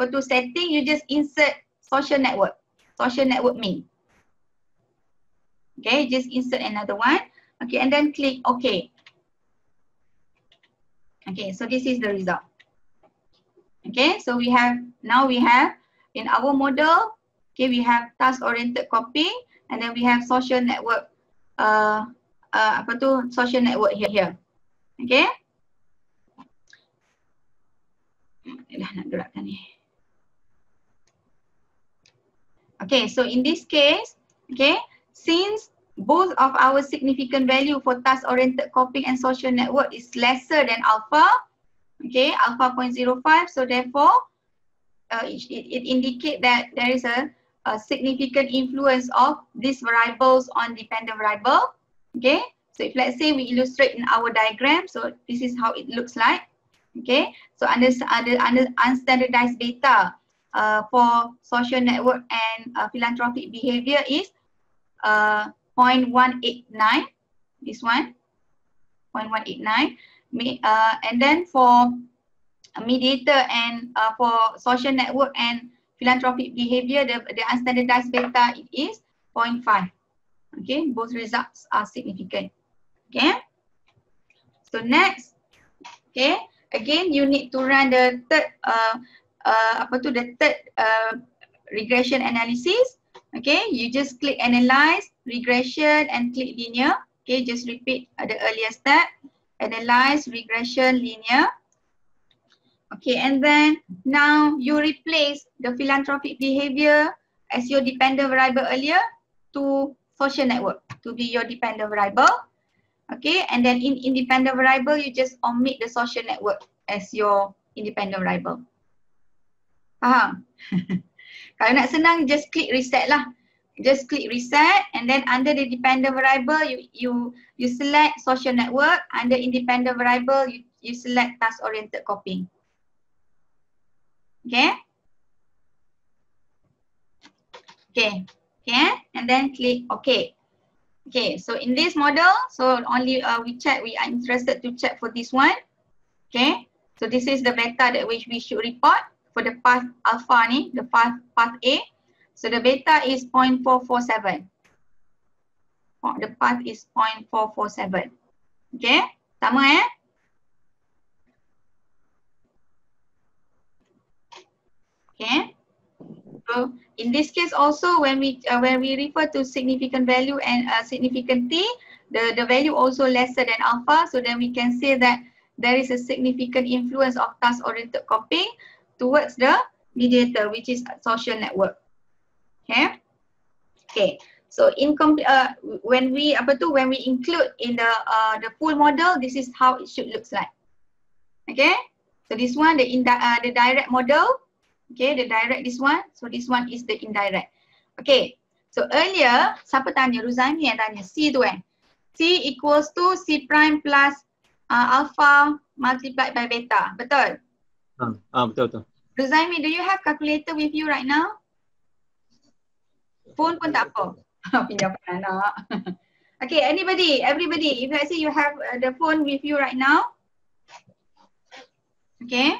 setting, you just insert social network mean. Okay, just insert another one. Okay, and then click OK. Okay, so this is the result. Okay, so now we have in our model, okay, we have task-oriented copying, and then we have social network, social network here. Okay. Dah nak gerakkan ni. Okay, so in this case, okay, since both of our significant value for task-oriented copying and social network is lesser than alpha, okay, alpha 0.05, so therefore it indicates that there is a significant influence of these variables on dependent variable. Okay, so if let's say we illustrate in our diagram, so this is how it looks like. Okay, so under unstandardized data for social network and philanthropic behavior is 0.189, this one, 0.189. And then for mediator and for social network and philanthropic behavior, the unstandardized data it is 0.5. Okay, both results are significant. Okay, so next, okay, again you need to run the third regression analysis. Okay, you just click analyze, regression, and click linear. Okay, just repeat the earlier step. Analyze, regression, linear. Okay, and then now you replace the philanthropic behavior as your dependent variable earlier to social network to be your dependent variable. Okay, and then in independent variable, you just omit the social network as your independent variable. Faham? Kalau nak senang, just click reset lah. Just click reset, and then under the dependent variable, you select social network. Under independent variable, you select task-oriented copying. Okay? Okay. Okay, and then click OK. Okay, so in this model, so only we are interested to check for this one. Okay, so this is the beta that which we should report for the path alpha ni, the path A. So the beta is 0.447. The path is 0.447. Okay, sama Okay. So in this case also when we refer to significant value and significant T, the value also lesser than alpha, so then we can say that there is a significant influence of task-oriented copying towards the mediator, which is social network. Okay. Okay. So when we include in the full model, this is how it should looks like. Okay. So this one the direct model. Okay, the direct this one. So this one is the indirect. Okay. So earlier, siapa tanya? Ruzaimi yang tanya. C tu C equals to C prime plus alpha multiplied by beta. Betul? Betul. Ruzaimi, do you have calculator with you right now? Phone pun tak apa. Pinjam anak. Okay, everybody, if let's say you have the phone with you right now. Okay.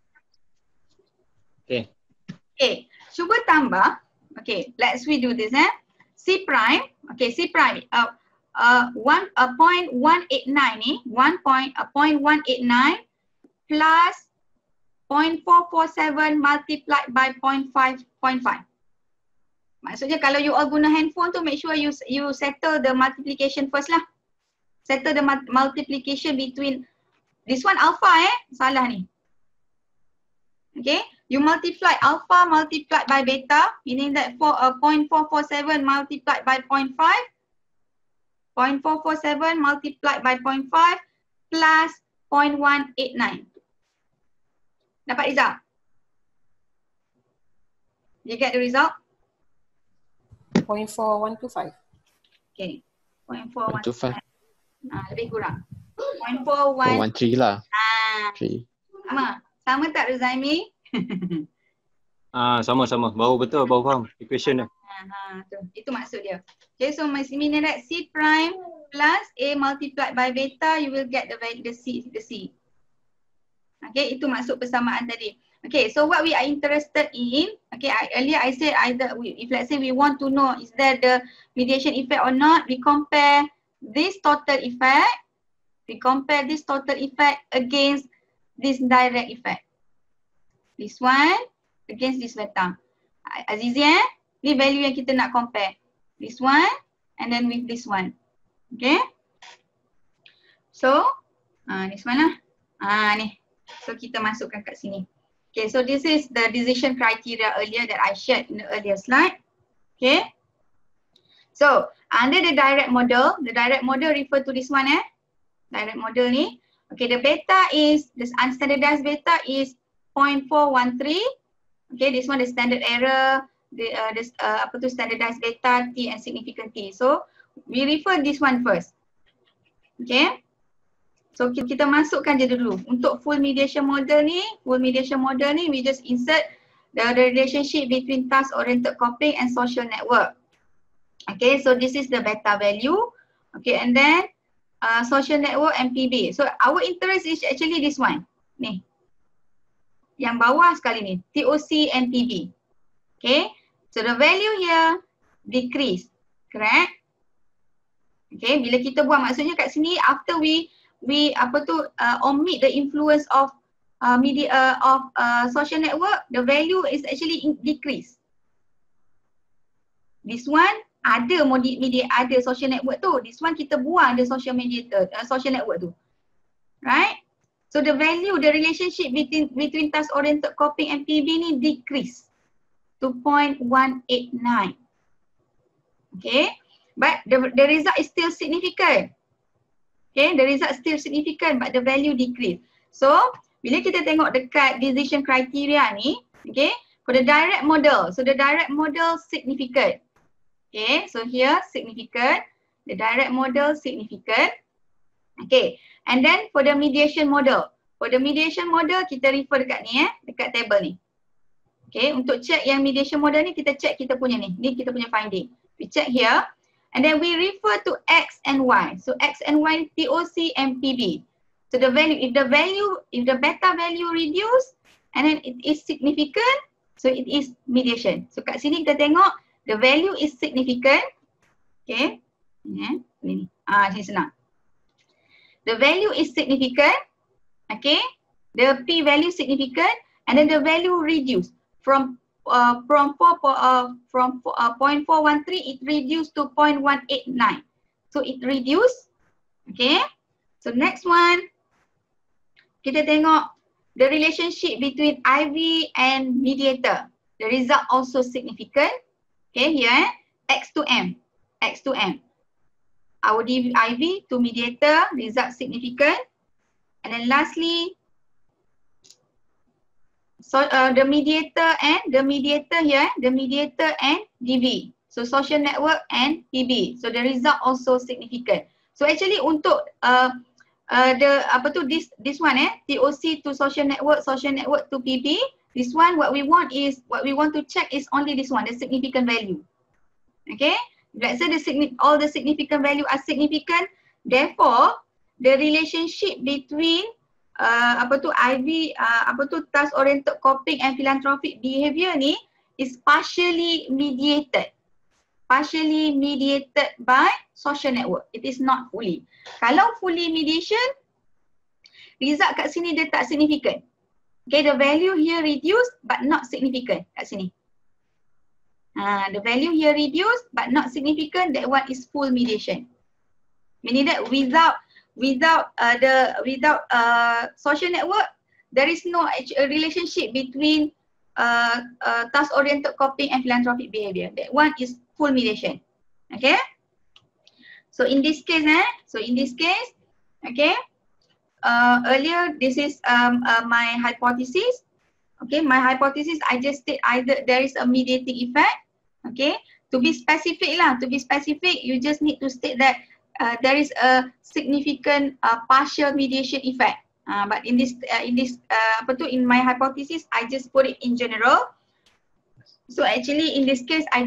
Okay, cuba tambah. Okay, let's we do this. C prime. Okay, C prime. 0.189 ni, 0.189 plus 0.447 multiplied by 0.5. Maksudnya kalau you all guna handphone tu, make sure you settle the multiplication first lah. Settle the multiplication between this one alpha salah ni. Okay, you multiply alpha multiplied by beta, meaning that for 0.447 multiplied by 0.5, 0.447 multiplied by 0.5 plus 0.189. Dapat result? You get the result? 0.4125. Okay, 0.4125. Lebih kurang. 0.4113 lah. 3. Sama tak Ruzaimi? Sama. Baru betul, baru faham equation dia. Itu maksud dia. Okay, so meaning that C prime plus A multiplied by beta, you will get the C. Okay, itu maksud persamaan tadi. Okay, so what we are interested in, okay, earlier I said either if let's say we want to know is there the mediation effect or not, we compare this total effect, against this direct effect. This one against this beta. Azizi ni value yang kita nak compare. This one and then with this one. Okay. So, this one lah. Ni. So kita masukkan kat sini. Okay, so this is the decision criteria earlier that I shared in the earlier slide. Okay. So, under the direct model refer to this one Direct model ni. Okay, the beta is, this unstandardized beta is 0.413. Okay, this one is standard error, standardized beta, T and significant T. So, we refer this one first. Okay. So kita masukkan je dulu. Untuk full mediation model ni, we just insert the relationship between task-oriented copying and social network. Okay, so this is the beta value. Okay, and then social network and PB. So our interest is actually this one. Ni. Yang bawah sekali ni, TOC and PB. Okay, so the value here decrease. Correct? Okay, bila kita buat maksudnya kat sini after we omit the influence of social network, the value is actually decrease. This one ada ada social network tu. This one kita buang the social network tu. Right? So the value, the relationship between task oriented copying and PB ni decrease to 0.189. Okay? But the result is still significant. Okay, the result still significant but the value decrease. So, bila kita tengok dekat decision criteria ni, okay, for the direct model, so the direct model significant. Okay, so here significant, the direct model significant. Okay, and then for the mediation model, kita refer dekat ni dekat table ni. Okay, untuk check yang mediation model ni kita check kita punya ni kita punya finding. We check here. And then we refer to X and Y. So X and Y, TOC and PB. So the value, if the beta value reduce and then it is significant, so it is mediation. So kat sini kita tengok the value is significant. Okay. Ni. Sini senang. The value is significant. Okay. The P value significant and then the value reduce from 0.413 it reduced to 0.189. So it reduced. Okay. So next one, kita tengok the relationship between IV and mediator. The result also significant. Okay, here X to M. Our IV to mediator, result significant. And then lastly, so the mediator and DV. So social network and PB. So the result also significant. So actually untuk this one TOC to social network to PB. This one what we want to check is only this one, the significant value. Okay? Let's say all the significant value are significant. Therefore, the relationship between task oriented copying and philanthropic behavior ni is partially mediated by social network. It is not fully. Kalau fully mediation, result kat sini dia tak significant. Okay, the value here reduced but not significant kat sini. The value here reduced but not significant, that one is full mediation. Meaning that without social network, there is no relationship between task oriented copying and philanthropic behavior. That one is full mediation. Okay. So in this case, okay. Earlier, this is my hypothesis. Okay, my hypothesis, I just state either there is a mediating effect. Okay, to be specific, you just need to state that there is a significant partial mediation effect. But in my hypothesis, I just put it in general. So actually, in this case, I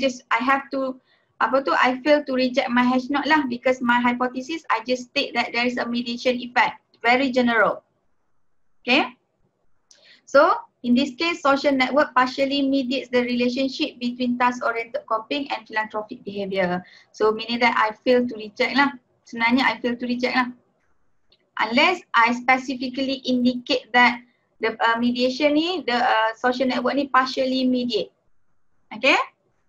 fail to reject my hash note lah, because my hypothesis, I just state that there is a mediation effect, very general. Okay. So In this case, social network partially mediates the relationship between task-oriented coping and philanthropic behavior. So meaning that I fail to reject lah. Sebenarnya I fail to reject lah. Unless I specifically indicate that the mediation ni, the social network ni partially mediate. Okay?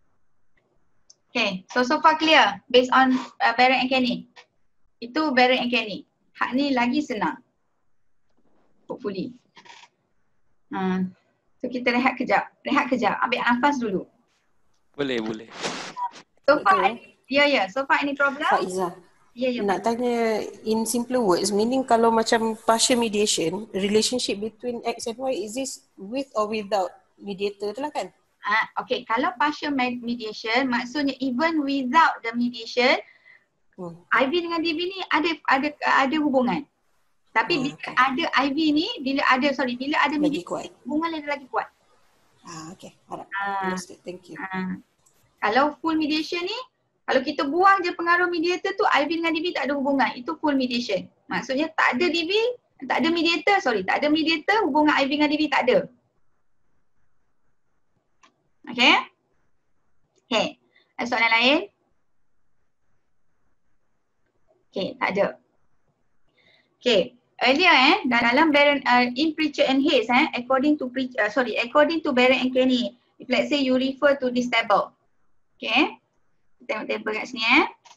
Okay, so far clear based on Barrett and Kenny. Itu Barrett and Kenny. Hak ni lagi senang. Hopefully. So kita rehat kejap. Ambil nafas dulu. Boleh. So far, so far any problem? Faizah, Ya. nak tanya in simpler words, meaning kalau macam partial mediation, relationship between X and Y, is this with or without mediator tu lah kan? Okay, kalau partial mediation, maksudnya even without the mediation, IV dengan DV ni ada hubungan. Tapi bila ada IV ni, bila ada lagi kuat. hubungan lagi kuat. Okay, harap. Understood. Thank you. Kalau full mediation ni, kalau kita buang je pengaruh mediator tu, IV dengan DV tak ada hubungan. Itu full mediation. Maksudnya tak ada mediator, hubungan IV dengan DV tak ada. Okay. Ada soalan lain? Okay, tak ada. Okay. Earlier dalam Barron in Pritchard and Hayes according to Barron and Kenny, if let's say you refer to this table. Okay. Tengok table kat sini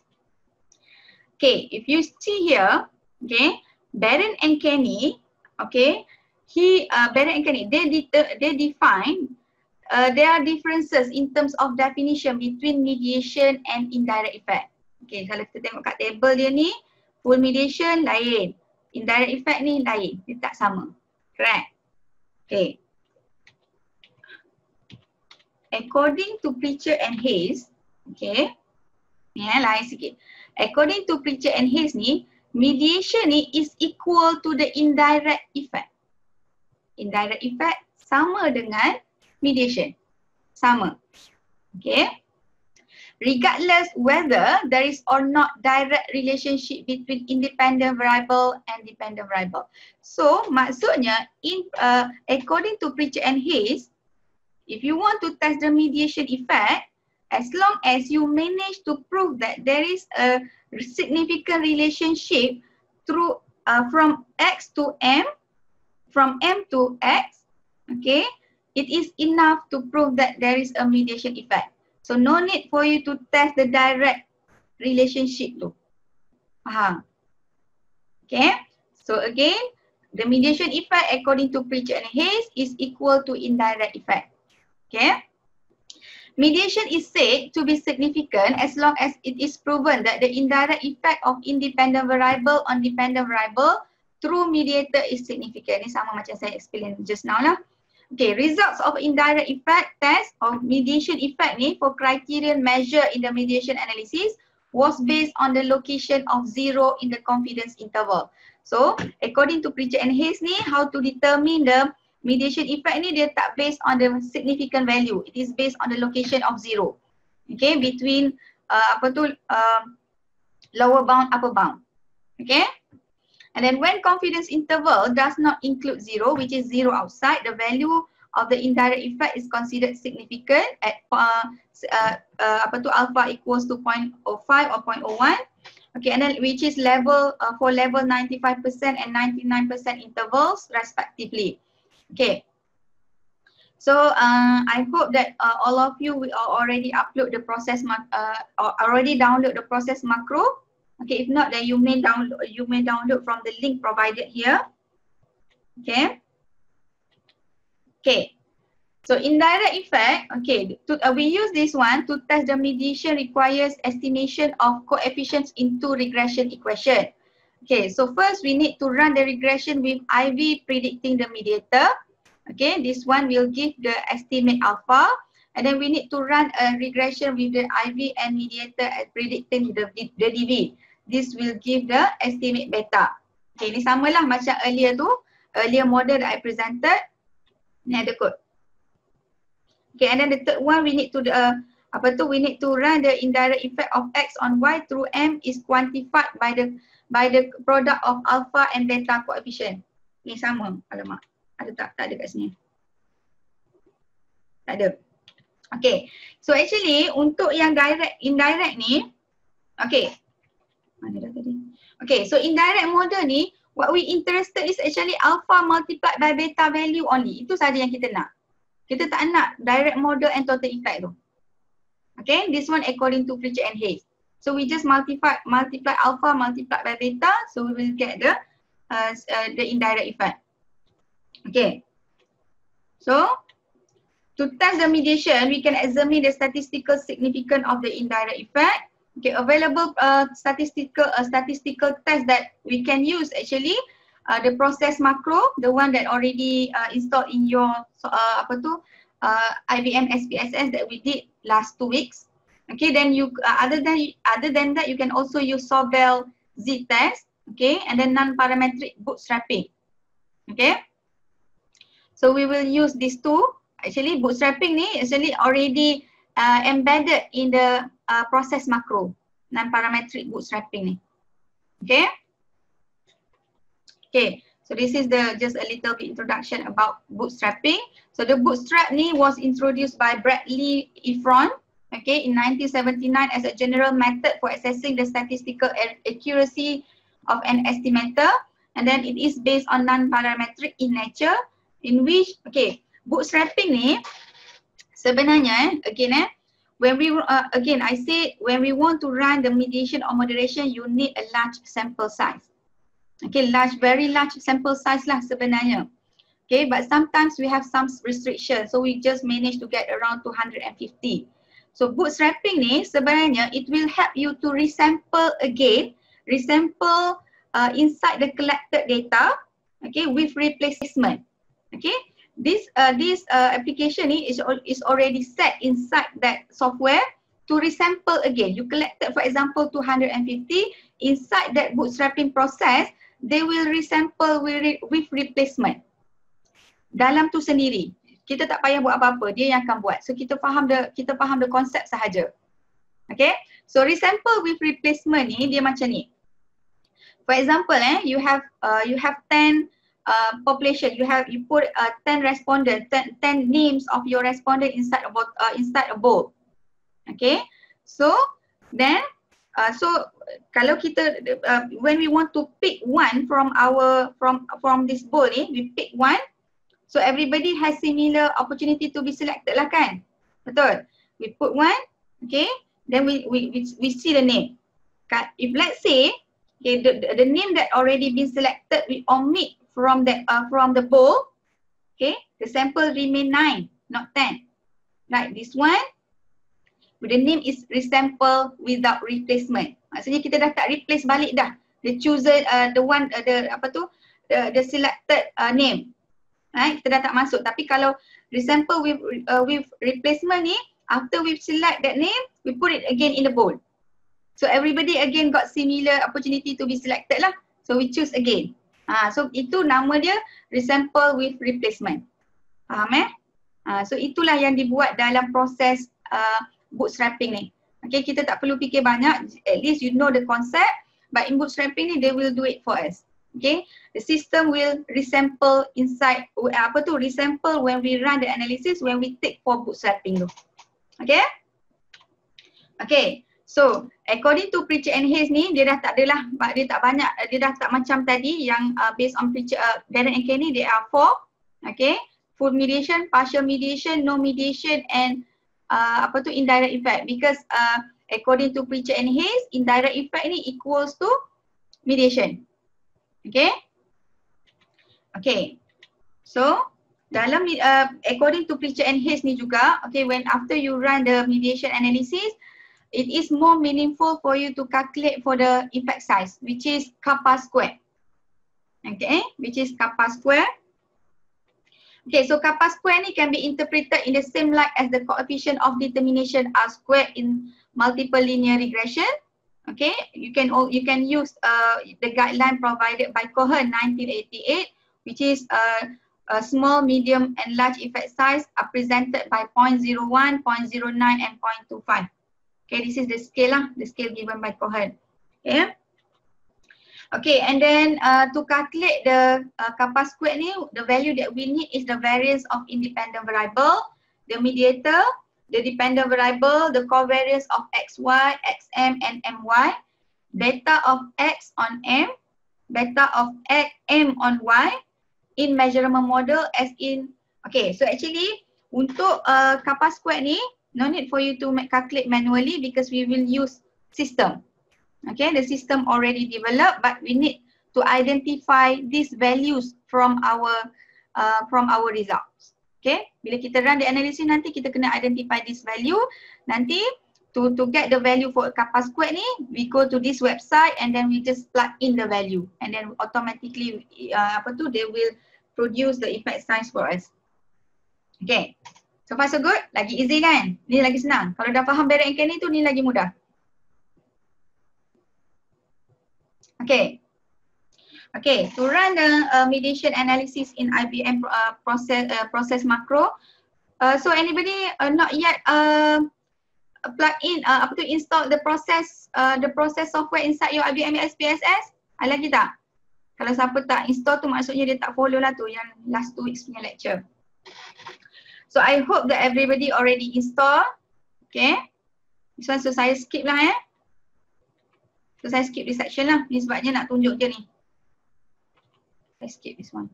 Okay, if you see here, okay, Barron and Kenny, okay, Barron and Kenny, they define there are differences in terms of definition between mediation and indirect effect. Okay, kalau kita tengok kat table dia ni, full mediation lain. Indirect effect ni lain, dia tak sama. Correct? Okay. According to Pritchard and Hayes, okay, lain sikit. According to Pritchard and Hayes ni, mediation ni is equal to the indirect effect. Indirect effect sama dengan mediation. Sama. Okay. Regardless whether there is or not direct relationship between independent variable and dependent variable. So maksudnya according to Pritchard and Hayes, if you want to test the mediation effect, as long as you manage to prove that there is a significant relationship through from X to M, from M to X, okay, it is enough to prove that there is a mediation effect. So no need for you to test the direct relationship tu. Faham? Okay. So again, the mediation effect according to Pritchard and Hayes is equal to indirect effect. Okay. Mediation is said to be significant as long as it is proven that the indirect effect of independent variable on dependent variable through mediator is significant. Ini sama macam saya explain just now lah. Okay, results of indirect effect test of mediation effect ni for criterion measure in the mediation analysis was based on the location of zero in the confidence interval. So, according to Pritchard and Hayes ni, how to determine the mediation effect ni, dia tak based on the significant value. It is based on the location of zero. Okay, between lower bound, upper bound. Okay. And then when confidence interval does not include zero, which is zero outside, the value of the indirect effect is considered significant at alpha equals to 0.05 or 0.01. Okay, and then which is level for level 95% and 99% intervals respectively. Okay. So I hope that all of you will already upload the process already download the process macro. Okay, if not, then you may download from the link provided here. Okay. Okay. So indirect effect, okay, we use this one to test the mediation requires estimation of coefficients into regression equation. Okay, so first we need to run the regression with IV predicting the mediator. Okay, this one will give the estimate alpha. And then we need to run a regression with the IV and mediator at predicting the DV. This will give the estimate beta. Okay, ini samalah macam earlier model that I presented. Ni ada code. Okay, and then the third one we need to we need to run the indirect effect of X on Y through M is quantified by the product of alpha and beta coefficient. Ni sama. Alamak. Ada tak? Tak ada kat sini. Tak ada. Okay. So actually untuk yang direct, indirect ni, okay. Mana dah tadi? Okay, so indirect model ni, what we interested is actually alpha multiplied by beta value only. Itu saja yang kita nak. Kita tak nak direct model and total effect tu. Okay, this one according to Pritchard and Hayes. So we just multiply alpha multiplied by beta, so we will get the indirect effect. Okay. So to test the mediation, we can examine the statistical significance of the indirect effect. Okay, available statistical test that we can use actually the process macro, the one that already installed in your IBM SPSS that we did last 2 weeks. Okay, then you other than that, you can also use Sobel z-test, okay, and then non-parametric bootstrapping. Okay, so we will use these two. Actually, bootstrapping ni actually already embedded in the process macro, non-parametric bootstrapping ni. Okay. Okay, so this is just a little bit introduction about bootstrapping. So the bootstrap ni was introduced by Bradley Efron, okay, in 1979 as a general method for assessing the statistical accuracy of an estimator, and then it is based on non-parametric in nature, in which, okay, bootstrapping ni sebenarnya when we again I say when we want to run the mediation or moderation, you need a large sample size. Okay, very large sample size lah sebenarnya. Okay, but sometimes we have some restrictions, so we just manage to get around 250. So bootstrapping ni sebenarnya it will help you to resample again, inside the collected data, okay, with replacement. Okay, this application ni is already set inside that software to resample again. You collected, for example, 250. Inside that bootstrapping process, they will resample with replacement. Dalam tu sendiri, kita tak payah buat apa-apa, dia yang akan buat. So kita faham the konsep sahaja. Okay, so resample with replacement ni dia macam ni. For example, you have 10 population. You put 10 respondent, 10 names of your respondent inside a bowl. Okay, so then kalau kita when we want to pick one from this bowl ni, we pick one, so everybody has similar opportunity to be selected lah kan, betul? We put one, okay, then we see the name. If let's say, okay, the name that already been selected, we omit from the bowl, okay, the sample remain 9, not 10. Right, this one, the name is resample without replacement. Maksudnya kita dah tak replace balik dah. The chosen, the selected name. Right, kita dah tak masuk. Tapi kalau resample with replacement ni, after we select that name, we put it again in the bowl. So everybody again got similar opportunity to be selected lah. So we choose again. So itu nama dia resample with replacement. Faham so itulah yang dibuat dalam proses bootstrapping ni. Okay, kita tak perlu fikir banyak, at least you know the concept, but in bootstrapping ni they will do it for us. Okay, the system will resample inside, resample when we run the analysis, when we take for bootstrapping tu. Okay? Okay, so according to Pritchard and Hayes ni, dia dah tak adalah, dia tak banyak, dia dah tak macam tadi yang based on Pritchard, Darren and Kenny, there are 4. Okay, full mediation, partial mediation, no mediation, and indirect effect. Because according to Pritchard and Hayes, indirect effect ni equals to mediation. Okay. Okay. So dalam according to Pritchard and Hayes ni juga, okay, when after you run the mediation analysis, it is more meaningful for you to calculate for the effect size, which is kappa square. Okay, which is kappa square. Okay, so kappa square ni can be interpreted in the same light as the coefficient of determination R squared in multiple linear regression. Okay, you can use the guideline provided by Cohen 1988, which is a small, medium, and large effect size are presented by 0.01, 0.09, and 0.25. Okay, this is the scale lah, the scale given by Cohen. Okay. Okay, and then to calculate the kappa squared ni, the value that we need is the variance of independent variable, the mediator, the dependent variable, the covariance of xy, xm and my, beta of x on m, beta of m on y in measurement model as in, okay, so actually untuk kappa squared ni, no need for you to calculate manually because we will use system. Okay, the system already developed, but we need to identify these values from our results. Okay, bila kita run the analysis nanti kita kena identify this value. Nanti to get the value for kappa squared ni, we go to this website and then we just plug in the value and then automatically they will produce the effect size for us. Okay, so far so good? Lagi easy kan? Ni lagi senang. Kalau dah faham Barrett and Kenny tu ni lagi mudah. Okay. Okay, to run the mediation analysis in IBM process macro. So anybody not yet plug in install the process software inside your IBM SPSS? Ada lagi tak? Kalau siapa tak install tu maksudnya dia tak follow lah tu yang last 2 weeks punya lecture. So I hope that everybody already install. Okay. This one so saya skip lah So saya skip this section lah. Ni sebabnya nak tunjuk je ni. Let's skip this one.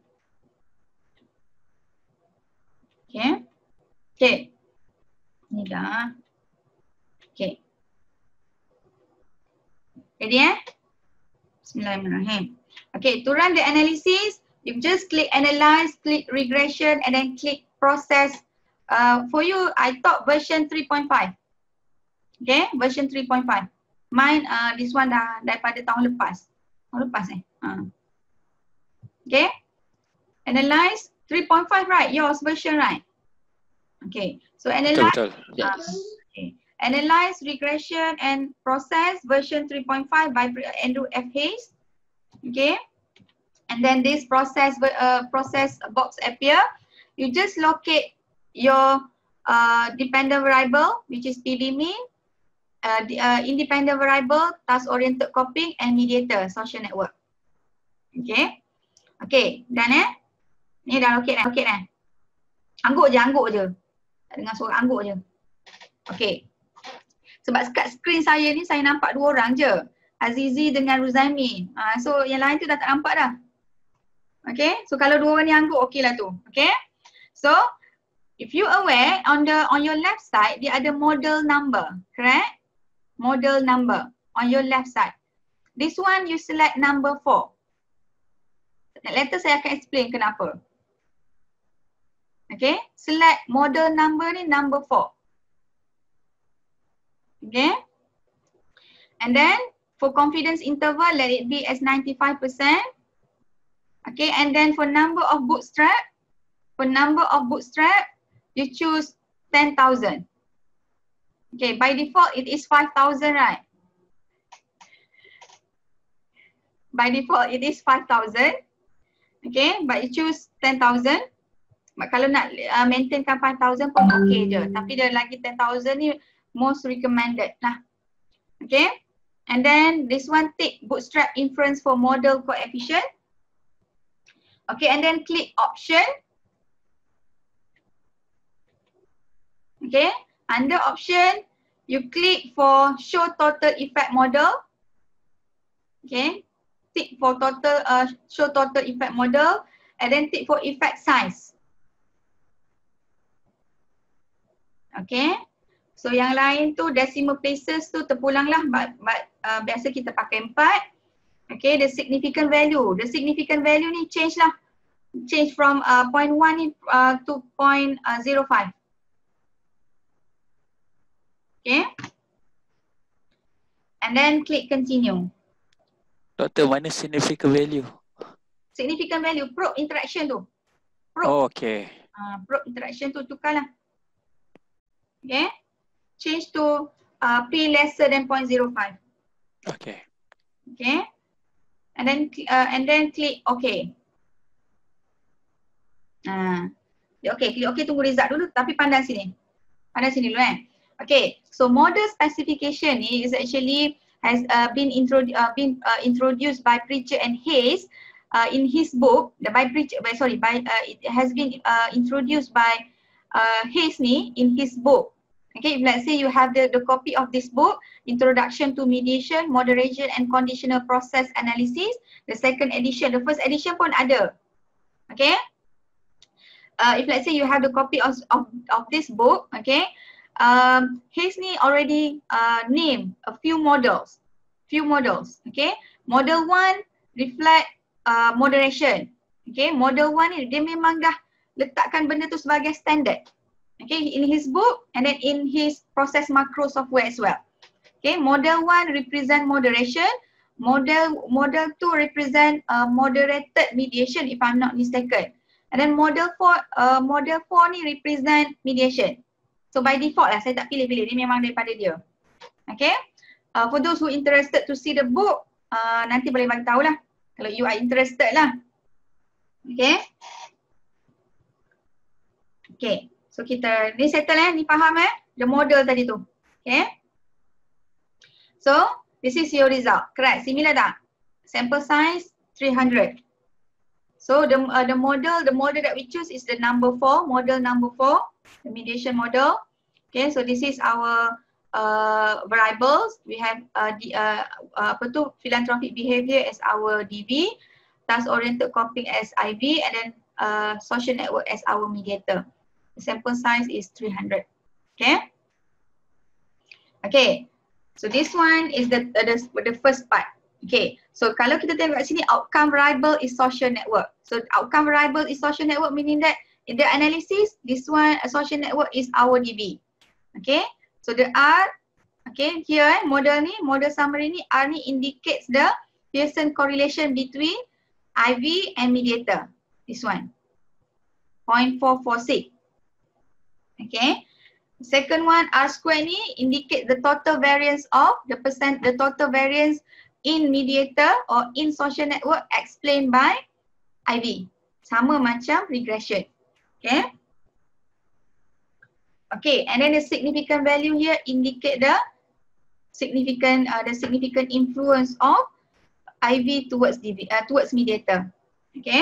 Okay. Okay. Ni dah. Okay. Ready Bismillahirrahmanirrahim. Okay, to run the analysis, you just click analyze, click regression and then click process. For you, I thought version 3.5. Okay, version 3.5. Mine, this one dah daripada tahun lepas. Tahun lepas Okay, analyze 3.5 right, yours version right? Okay, so analyze, betul. Yes. Okay. Analyze, regression and process version 3.5 by Andrew F. Hayes. Okay, and then this process box appear. You just locate your dependent variable which is PV mean, independent variable, task oriented copying and mediator social network. Okay. Okay, done Ni dah locate dah. Angguk je. Tak dengar suara angguk je. Okay. Sebab kat screen saya ni saya nampak 2 orang je. Azizi dengan Ruzaimi. So yang lain tu dah tak nampak dah. Okay. So kalau 2 orang ni angguk okey lah tu. Okay. So if you aware on your left side dia ada model number. Correct? Model number on your left side. This one you select number 4. Later saya akan explain kenapa. Okay, select model number ni number 4. Okay. And then for confidence interval let it be as 95%. Okay, and then for number of bootstrap you choose 10,000. Okay, by default it is 5,000 right? By default it is 5,000. Okay, but you choose 10,000. Kalau nak maintainkan 5,000 pun okay je. Tapi dia lagi 10,000 ni most recommended lah. Okay, and then this one tick bootstrap inference for model coefficient. Okay, and then click option. Okay, under option you click for show total effect model. Okay. Tick for total show total effect model and then tick for effect size. Okay. So yang lain tu decimal places tu terpulang lah biasa kita pakai 4. Okay, the significant value. The significant value ni change lah. Change from 0.1 ni to 0.05. Okay. And then click continue. Doktor, mana significant value? Significant value, probe interaction tu. Probe. Oh, okay. Probe interaction tu tukarlah. Okay. Change to P lesser than 0.05. Okay. Okay. And then click OK. Okay, click OK, tunggu result dulu tapi pandang sini. Pandang sini dulu Okay, so model specification ni is actually has been introduced by Pritchard and Hayes in his book. It has been introduced by Hayes ni in his book. Okay, if let's say you have the copy of this book, Introduction to Mediation, Moderation and Conditional Process Analysis, the second edition, the first edition pun ada. Okay. If let's say you have the copy of this book, okay, Hayes ni already name a few models, okay. Model 1 reflect moderation. Okay, model 1 ni dia memang dah letakkan benda tu sebagai standard. Okay, in his book and then in his process macro software as well. Okay, model 1 represent moderation, model 2 represent moderated mediation if I'm not mistaken. And then model 4 ni represent mediation. So by default lah, saya tak pilih-pilih, ni memang daripada dia. Okay, for those who interested to see the book, nanti boleh bagi tahu lah kalau you are interested lah. Okay. Okay, so kita ni settle ni faham the model tadi tu. Okay. So this is your result. Correct, similar tak? Sample size 300. So the model that we choose is the number 4, model number 4, the mediation model. Okay, so this is our variables. We have philanthropic behavior as our DV, task oriented coping as IV, and then social network as our mediator. The sample size is 300. Okay. Okay. So this one is the first part. Okay. So kalau kita tengok kat sini, outcome variable is social network. So outcome variable is social network, meaning that in the analysis, this one social network is our DB. Okay. So the R, okay, here model ni, model summary ni, R ni indicates the Pearson correlation between IV and mediator. This one. 0.446. Okay. Second one, R square ni indicate the total variance of the total variance in mediator or in social network explained by IV. Sama macam regression. Okay. Okay, and then the significant value here indicate the significant influence of IV towards mediator. Okay.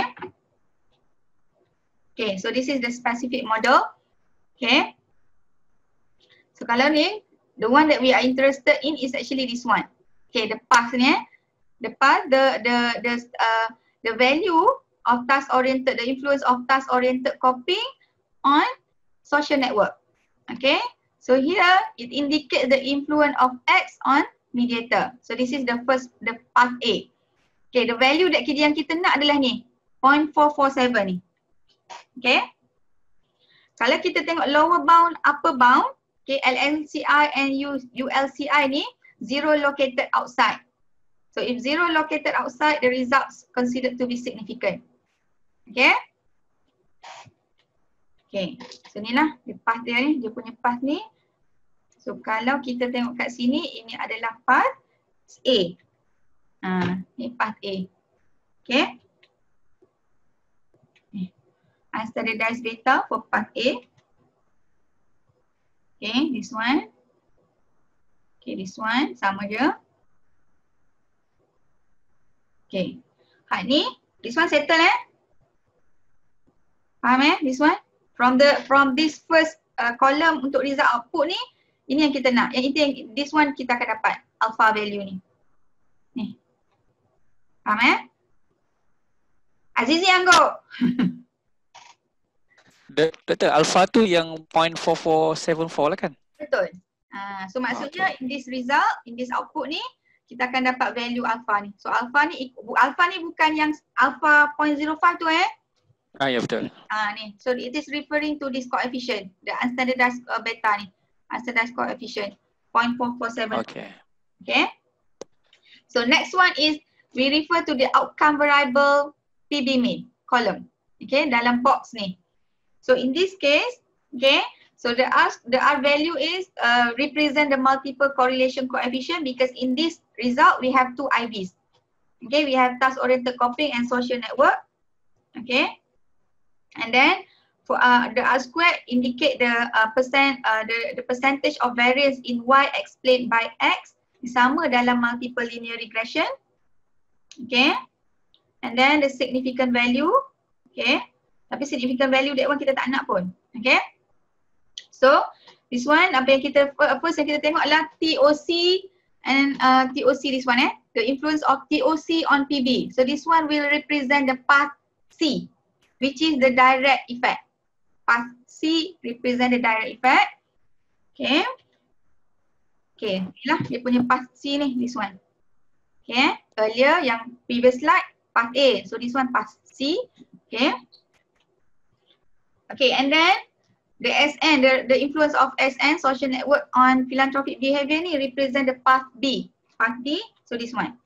Okay, so this is the specific model. Okay. So kalau ni, the one that we are interested in is actually this one. Okay, the path ni the path, the value of task oriented, the influence of task oriented coping on social network. Okay, so here it indicates the influence of X on mediator. So this is the path A. Okay, the value that yang kita nak adalah ni, 0.447 ni. Okay. Kalau kita tengok lower bound, upper bound, okay, LLCI and ULCI ni, zero located outside. So if zero located outside, the results considered to be significant. Okay. Okay, so ni lah dia path dia ni, dia punya path ni. So kalau kita tengok kat sini, ini adalah path A. Ni path A. Okay. Unstandardized data for path A. Okay, this one. Okay, this one sama je. Okay. Hak ni, this one settle Faham this one? From this first column untuk result output ni, ini yang kita nak. Yang itu yang this one kita akan dapat alpha value ni. Ni. Faham Azizi Anggo. Doktor, alpha tu yang 0.4474 lah kan? Betul. So maksudnya in this result, in this output ni, kita akan dapat value alpha ni. So alpha ni bukan yang alpha 0.05 tu Ya betul. Ni. So it is referring to this coefficient, the unstandardized beta ni. Unstandardized coefficient 0.447. Okay. Okay. So next one is we refer to the outcome variable PB min column. Okay, dalam box ni. So in this case, okay, so the R value is represent the multiple correlation coefficient because in this result we have two IVs. Okay, we have task oriented coping and social network. Okay, and then for the R squared indicate the percentage of variance in Y explained by X, sama dalam multiple linear regression. Okay, and then the significant value. Okay. Tapi significant value that one kita tak nak pun. Okay. So this one apa yang kita first yang kita tengok adalah TOC and TOC this one the influence of TOC on PB. So this one will represent the path C, which is the direct effect. Path C represent the direct effect. Okay. Okay, inilah dia punya path C ni, this one. Okay, earlier yang previous slide path A. So this one path C. Okay. Okay, and then the SN, the influence of SN, social network on philanthropic behavior ni represent the path B. Path B, so this one.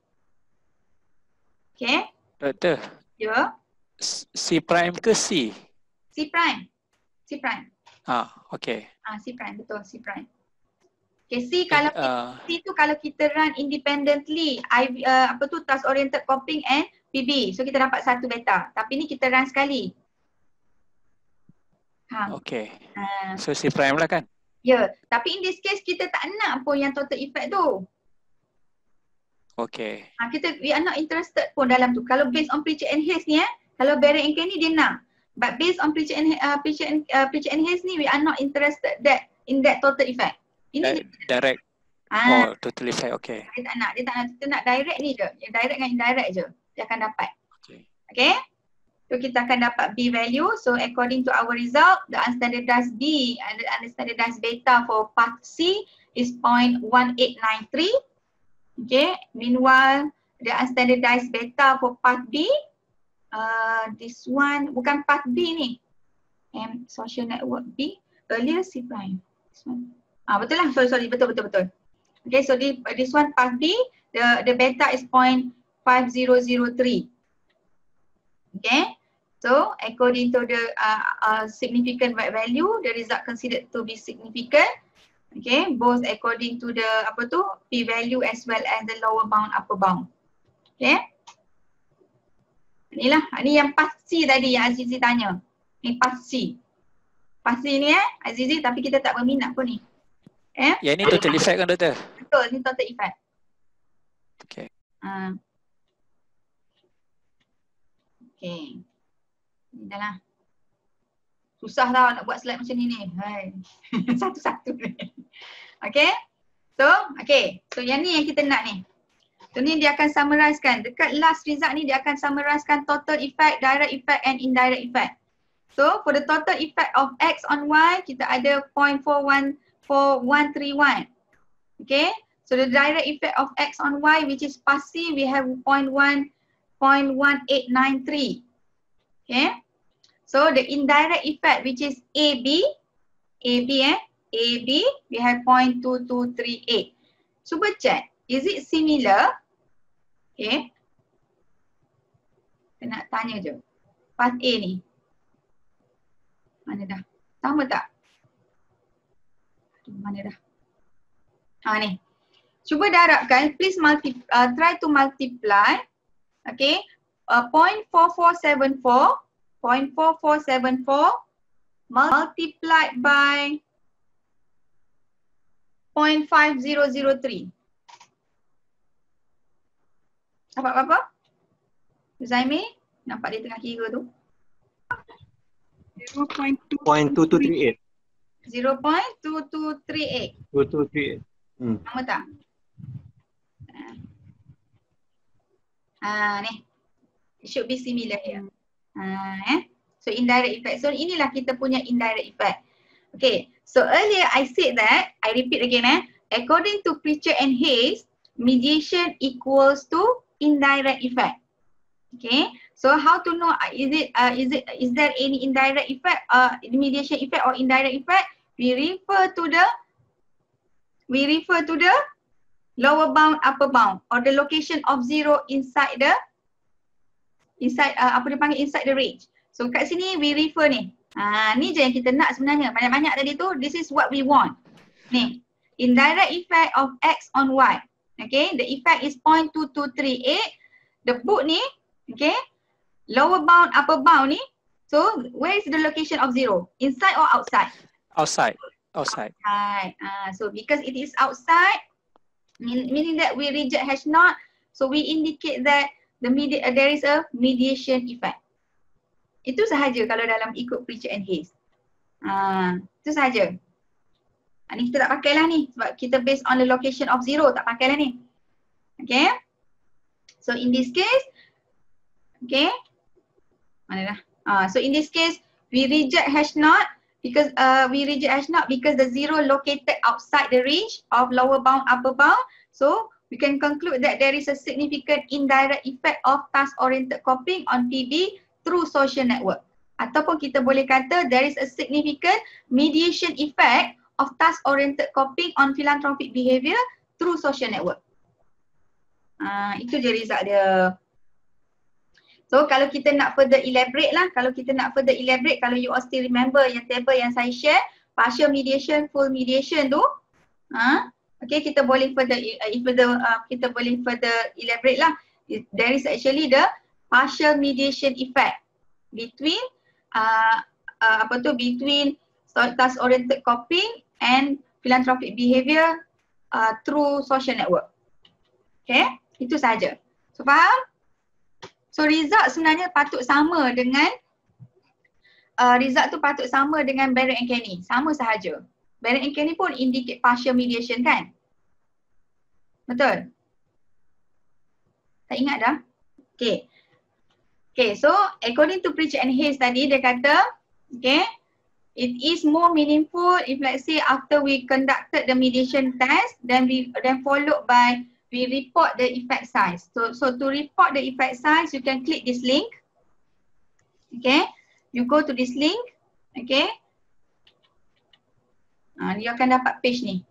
Okay. Doktor. Ya. C prime ke C? C prime. C prime. Okay. C prime, betul, C prime. Okay, C kalau C tu kalau kita run independently, task oriented coping and PB. So kita dapat satu beta. Tapi ni kita run sekali. Okay. So C prime lah kan? Ya, tapi in this case kita tak nak pun yang total effect tu. Okay. We are not interested pun dalam tu. Kalau based on Pritchard and Hayes ni kalau Barrett and Kane ni dia nak. But based on Pritchard and Hayes ni we are not interested in that total effect. Ini direct. Total effect, okay. Dia tak nak, kita nak direct ni je. Yang direct dengan indirect je. Dia akan dapat. Okay. So kita akan dapat B value. So according to our result, the unstandardized B and the unstandardized beta for path C is 0.1893. Okay. Meanwhile, the unstandardized beta for path B, this one bukan path B ni. Social network B, earlier C prime. This one. Betul lah. Sorry. Betul. Okay, so this one path B, the beta is 0.5003. Okay. So according to the significant value, the result considered to be significant. Okay, both according to the P value as well as the lower bound, upper bound. Okay. Inilah, ni yang path C tadi yang Azizi tanya. Ni path C. Path C ni Azizi, tapi kita tak berminat pun ni. Yang ni total effect kan doktor? Betul, ni total effect. Okay. Okay. Ni dah lah. Susah tau nak buat slide macam ni ni. Hai. Satu-satu ni. Okay. So, okay. So yang ni yang kita nak ni. So ni dia akan summarizekan. Dekat last result ni dia akan summarizekan total effect, direct effect and indirect effect. So for the total effect of X on Y, kita ada 0.4131. Okay. So the direct effect of X on Y, which is passive, we have 0.1893. Okay. So the indirect effect, which is AB, we have 0.2238. Cuba check, is it similar? Okay. Kita nak tanya je. Path A ni. Mana dah? Sama tak? Mana dah? Ni. Cuba darabkan, please try to multiply. Okay. 0.4474 multiplied by 0.5003. Dapat apa? Zaimi, nampak dia tengah kira tu? 0.2238. 0.2238. 2238. Sama tak? Ni. It should be similar here. So indirect effect. So inilah kita punya indirect effect. Okay. So earlier I said that, I repeat again according to Pritchard and Hayes, mediation equals to indirect effect. Okay. So how to know is there any indirect effect, mediation effect or indirect effect? We refer to the lower bound, upper bound, or the location of zero inside the inside the range. So kat sini we refer ni. Ni je yang kita nak sebenarnya. Banyak-banyak tadi tu, this is what we want. Ni, indirect effect of X on Y. Okay, the effect is 0.2238. The book ni, okay, lower bound, upper bound ni. So where is the location of zero? Inside or outside? Outside. So because it is outside, meaning that we reject H naught, so we indicate that there is a mediation effect. Itu sahaja kalau dalam ikut Pritchard and Hayes. Itu saja. Ni kita tak pakai lah ni sebab kita based on the location of 0, tak pakai lah ni. Okay. So in this case, okay. Mana dah? So in this case, we reject hash not because the 0 located outside the range of lower bound, upper bound. So we can conclude that there is a significant indirect effect of task-oriented copying on PB through social network. Ataupun kita boleh kata there is a significant mediation effect of task-oriented copying on philanthropic behavior through social network. Itu je result dia. So kalau kita nak further elaborate lah, kalau you all still remember yang table yang saya share, partial mediation, full mediation tu, okay, kita boleh further elaborate lah. There is actually the partial mediation effect between between task-oriented copying and philanthropic behavior through social network. Okay, itu saja. So faham? So result sebenarnya patut sama dengan Barrett and Kenny. Sama sahaja. Barrett and Kenny pun indicate partial mediation kan? Betul? Tak ingat dah? Okay. Okay, so according to Pritchard and Hayes tadi dia kata, okay, it is more meaningful if let's say after we conducted the mediation test, then followed by we report the effect size. So to report the effect size, you can click this link. Okay, you go to this link. Okay, dia akan dapat page ni.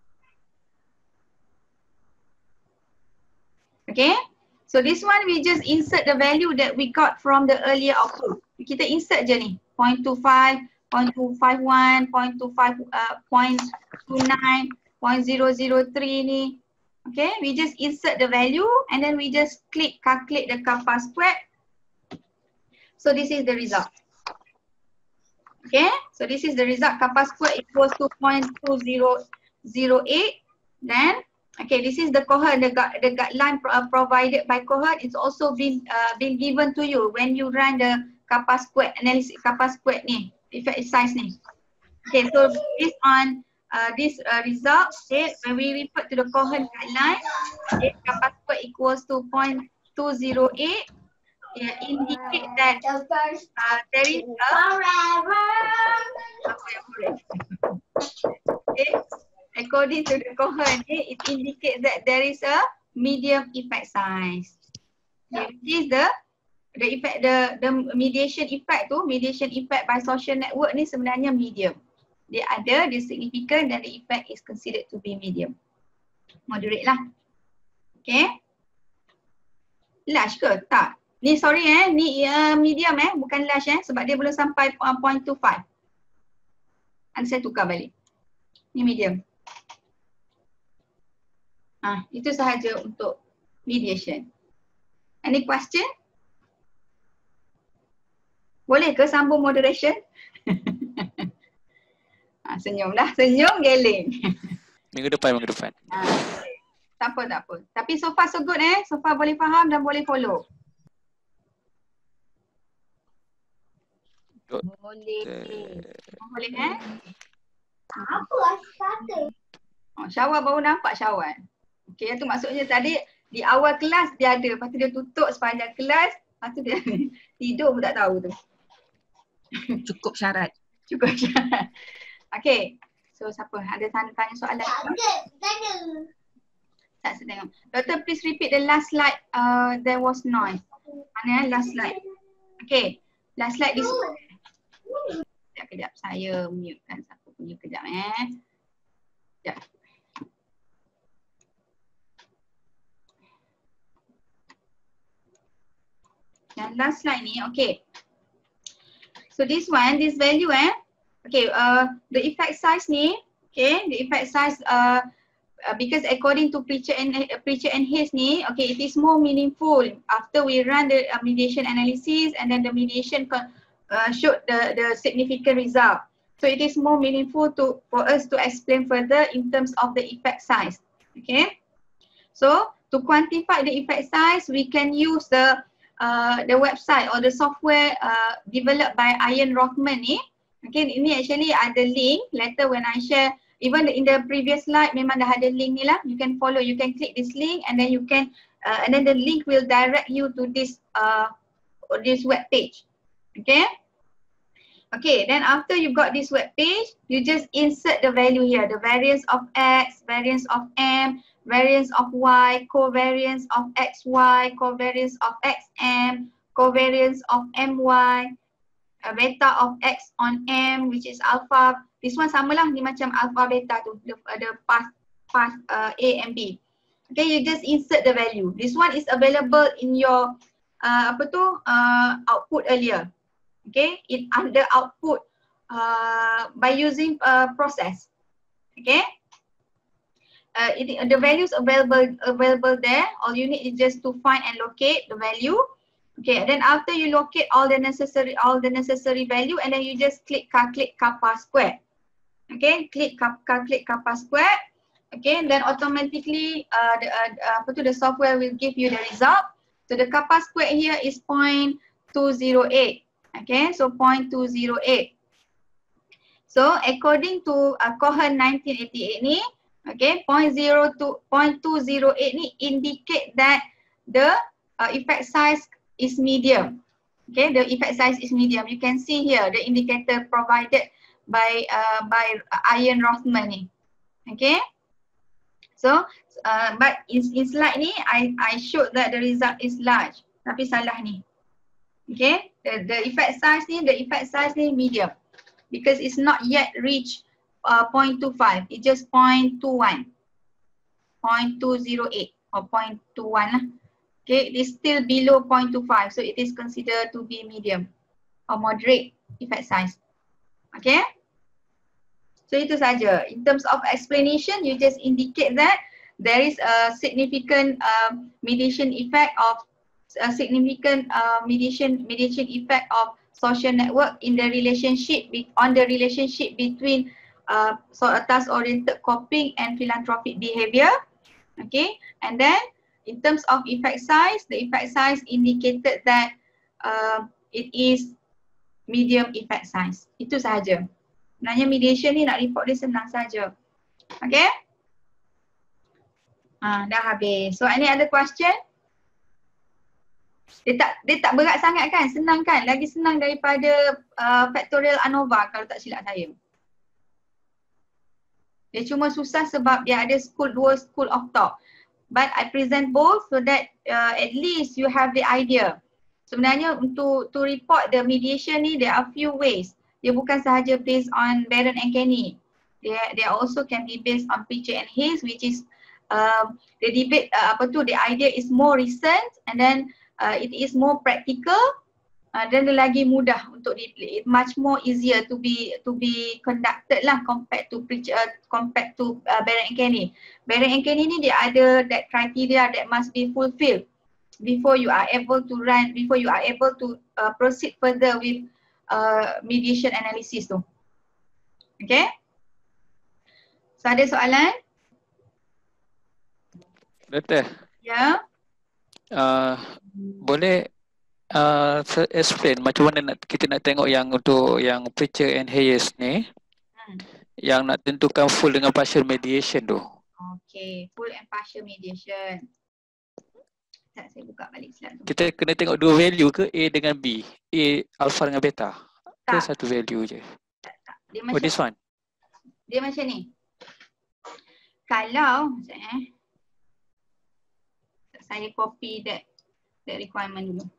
Okay, so this one we just insert the value that we got from the earlier output. Kita insert je ni, 0.25, 0.251, 0.25, 0.29, 0.003 ni. Okay, we just insert the value and then we just click calculate the kappa squared. So this is the result. Okay, so this is the result. Kappa squared equals to 0.2008. Then, okay, this is the cohort, the guideline provided by cohort. It's also been given to you when you run the kappa squared analysis, kappa squared ni, effect size ni. Okay, so based on this result, okay, when we refer to the Cohen guideline, okay, kappa squared equals to 0.208, indicate that there is okay, according to the Cohen, it indicates that there is a medium effect size. Okay, which is the mediation effect tu, mediation effect by social network ni sebenarnya medium. Dia ada, dia significant dan the effect is considered to be medium. Moderate lah. Okay. Large ke? Tak. Ni sorry ni medium bukan large sebab dia belum sampai 0.25. Nanti saya tukar balik. Ni medium. Itu sahaja untuk mediation. Any question? Boleh ke sambung moderation? Senyumlah, senyum geling. Minggu depan. Tak apa. Tapi so far so good so far boleh faham dan boleh follow. Boleh apa kata? Syawal baru nampak Syawal. Okey, itu maksudnya tadi di awal kelas dia ada, lepas tu dia tutup sepanjang kelas, lepas tu dia tidur pun tak tahu tu. Cukup syarat. Okay, so siapa ada tanya soalan? Tak sedang. Doctor, please repeat the last slide. There was noise. Mana last slide? Okay, last slide this. Kejap, saya mute kan siapa punya kejap Kejap. Yang last slide ni, okay. So this one, this value okay, the effect size ni, okay, the effect size because according to Pritchard and Hayes ni, okay, it is more meaningful after we run the mediation analysis and then the mediation showed the significant result. So it is more meaningful for us to explain further in terms of the effect size. Okay, so to quantify the effect size, we can use the website or the software developed by Ian Rothman ni. Okay, ini actually ada link. Later when I share, even in the previous slide memang dah ada link ni lah. You can follow, you can click this link and then you can, and then the link will direct you to this web page. Okay. Okay, then after you got this web page, you just insert the value here, the variance of X, variance of M, variance of Y, covariance of XY, covariance of XM, covariance of MY, beta of X on M, which is alpha. This one sama lah, ni macam alpha beta tu, the path A and B. Okay, you just insert the value. This one is available in your output earlier. Okay, under output by using process. Okay, the values available there. All you need is just to find and locate the value. Okay, then after you locate all the necessary value, and then you just click calculate kappa square. Okay, click calculate kappa square. Okay, and then automatically the software will give you the result. So the kappa square here is 0.208. Okay, so 0.208. So according to Cohen 1988 ni, okay, 0.208 ni indicate that the effect size is medium. Okay, the effect size is medium. You can see here the indicator provided by Ian Rothman ni. Okay, so but in slide ni I showed that the result is large, tapi salah ni. Okay, the effect size ni medium because it's not yet reached 0.25. It's just 0.21, 0.208 or 0.21 lah. Okay, it is still below 0.25, so it is considered to be medium or moderate effect size. Okay, so itu saja. In terms of explanation, you just indicate that there is a significant mediation effect of mediation effect of social network in the relationship between task-oriented coping and philanthropic behavior. Okay, and then in terms of effect size, the effect size indicated that it is medium effect size. Itu sahaja. Sebenarnya mediation ni nak report dia senang saja. Okay, dah habis. So any other question? Dia tak berat sangat kan? Senang kan? Lagi senang daripada factorial ANOVA kalau tak silap saya. Dia cuma susah sebab dia ada dua school of thought. But I present both so that at least you have the idea. Sebenarnya to report the mediation ni, there are few ways. Dia bukan sahaja based on Barron and Kenny. They also can be based on Pritchard and Hayes, which is the debate the idea is more recent and then it is more practical dan lagi mudah untuk much more easier to be conducted lah compared to Barron and Kenny. Barron and Kenny ni dia ada that criteria that must be fulfilled before you are able to proceed further with mediation analysis tu. Okay? So ada soalan? Doktor. Ya. Boleh explain macam mana kita nak tengok yang untuk yang Pritchard and Hayes ni yang nak tentukan full dengan partial mediation tu. Okay, full and partial mediation. Saya buka balik slide tu. Kita kena tengok dua value ke A dengan B? A alpha dengan beta? Ke satu value je? Dia macam, this one? Dia macam ni. Kalau saya copy that requirement dulu.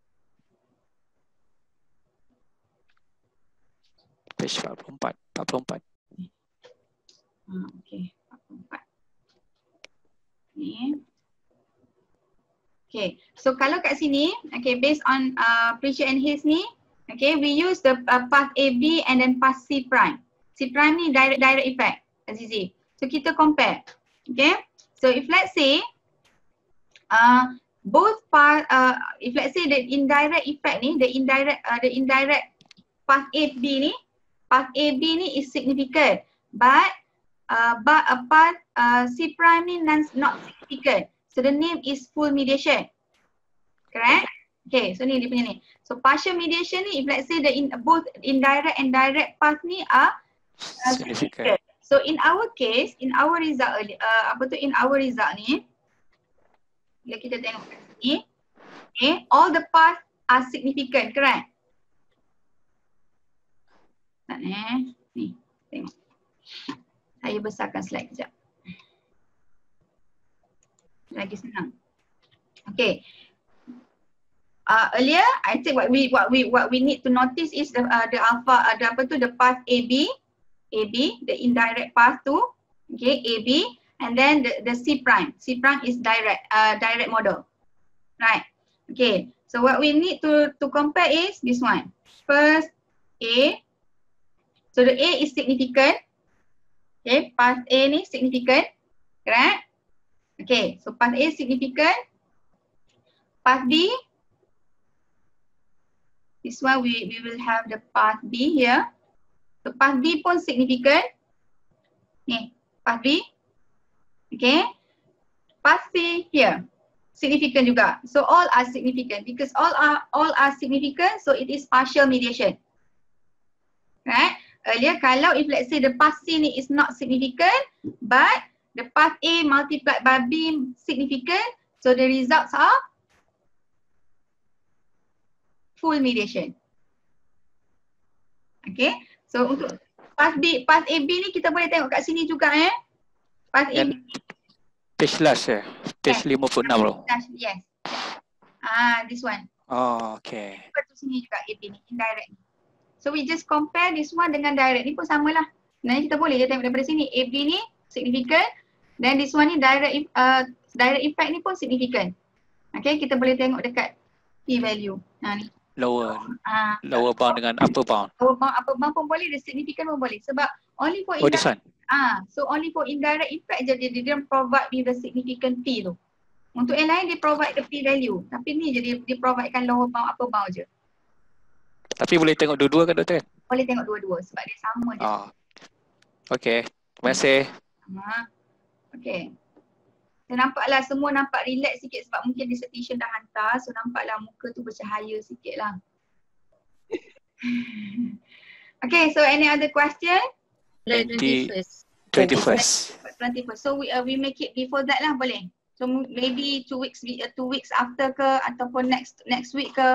Page 44. Okay, 44. Ni. Okay, so kalau kat sini, okay, based on Pritchard and Hayes ni, okay, we use the path AB and then path C prime. C prime ni direct effect, Azizi. So kita compare, okay. So if let's say both path, if let's say the indirect effect ni, the indirect path AB ni is significant, but path C prime ni not significant. So the name is full mediation, correct? Okay, so ni dia punya ni. So partial mediation ni, if let's say both indirect and direct path ni are significant. So in our case, in our result in our result ni, bila kita tengok kat sini, okay, all the paths are significant, correct? Ni, tengok. Saya besarkan slide kejap. Lagi senang. Okay. Earlier, I think what we need to notice is the path AB, the indirect path to, okay, AB, and then the C prime. C prime is direct model, right? Okay. So what we need to compare is this one. First, A. So the A is significant. Okay, path A ni significant, correct? Okay, so path A significant. Path B. This one we will have the path B here. So path B pun significant. Ni, path B. Okay. Path C here. Significant juga. So all are significant because all are significant, so it is partial mediation. Right? Earlier kalau if let's say the path C ni is not significant but the path A multiplied by B significant, so the results are full mediation. Okay, so untuk path AB ni kita boleh tengok kat sini juga Path AB. Page last page 56 tu. Yes. This one. Oh, okay. Kat sini juga AB ni, indirect ni. So we just compare this one dengan direct ni pun samalah. Sebenarnya kita boleh je tengok daripada sini, AB ni significant, then this one ni direct effect ni pun significant. Okay, kita boleh tengok dekat P value. Ni. Lower bound dengan upper bound. Upper bound pun boleh, the significant pun boleh. Sebab only for this one. So only for indirect effect je dia provide with the significant P tu. Untuk yang lain dia provide the P value. Tapi ni je dia providekan lower bound, upper bound je. Tapi boleh tengok dua-dua kan doktor? Boleh tengok dua-dua sebab dia sama je. Okay, terima kasih. Okay. So nampaklah semua nampak relax sikit sebab mungkin dissertation dah hantar. So nampaklah muka tu bercahaya sikit lah. Okay, so any other question? 21st. 21st. So we make it before that lah, boleh? So maybe 2 weeks after ke ataupun next week ke?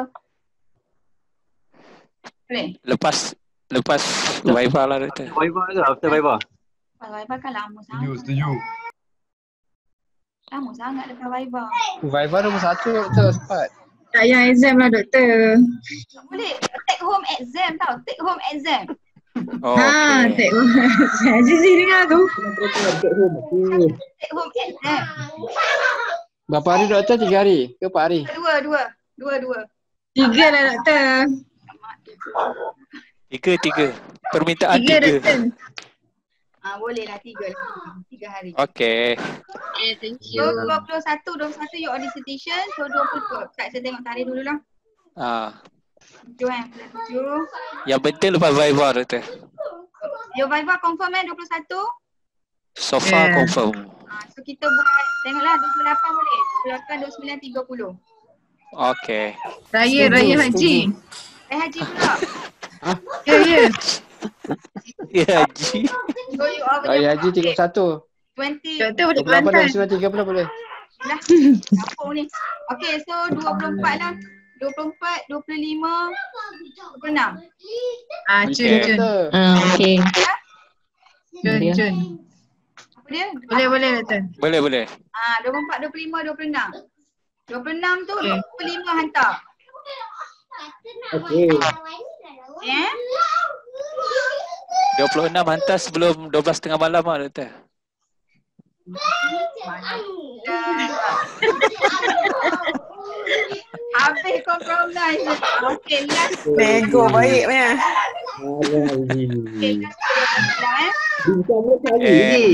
Boleh? Lepas Viva lah doktor. Viva ke after Viva? Viva kan lama sangat. Setuju. Lama sangat lepas Viva. Viva nombor 1 doktor, cepat. Tak payah exam lah doktor. Boleh take home exam tau, take home exam. Take home exam. Azizi dengar tu. Take home exam. Berapa hari doktor? 3 hari ke 4 hari? Dua. 3 lah doktor. 3. Permintaan 3. Doktor. Boleh lah 3 hari. Okay. Thank you. So 21 you on dissertation. So 20 saya tengok tarikh dulu lah. 7 Yang penting lepas Viva doktor. Your Viva confirm 21? So far confirm. So kita buat, tengoklah 28 boleh. 28, 29, 30. Okay. Raya haji. Haji pula. Ya. Ya haji. So you over Raya haji 31. 20. Doktor boleh 28 pantai. dan 30 boleh. Lah. Apa ni? Okay, so 24 lah. 24, 25, 26. Cun. Okay. Cun. Apa dia? Boleh doktor. Boleh. 24, 25, 26. 26 tu 25 hantar. Okay. Yeah? 26 hantar sebelum 12.30 malam lah doktor. Habis compromise. Okay, last. Nego baik punya. Okay, last. Bincang kali ni.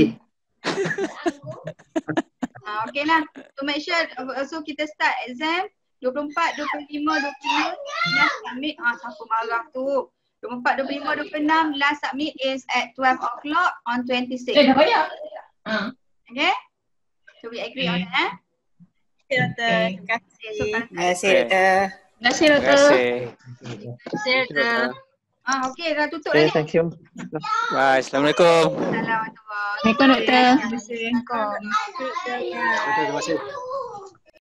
Okay lah. To make sure, so kita start exam 24, 25, 26 last submit. Siapa marah tu. 24, 25, 26 last submit is at 12 o'clock on 26. Dah banyak. Okay? So we agree on that. Okay doktor. Terima kasih. So, Terima kasih doktor. Terima kasih Terima doktor. kasih. Terima kasih doktor. Okey, dah tutup Okay, lagi. thank you. Bye. Assalamualaikum. Assalamualaikum. Assalamualaikum doktor. Terima kasih. Terima kasih.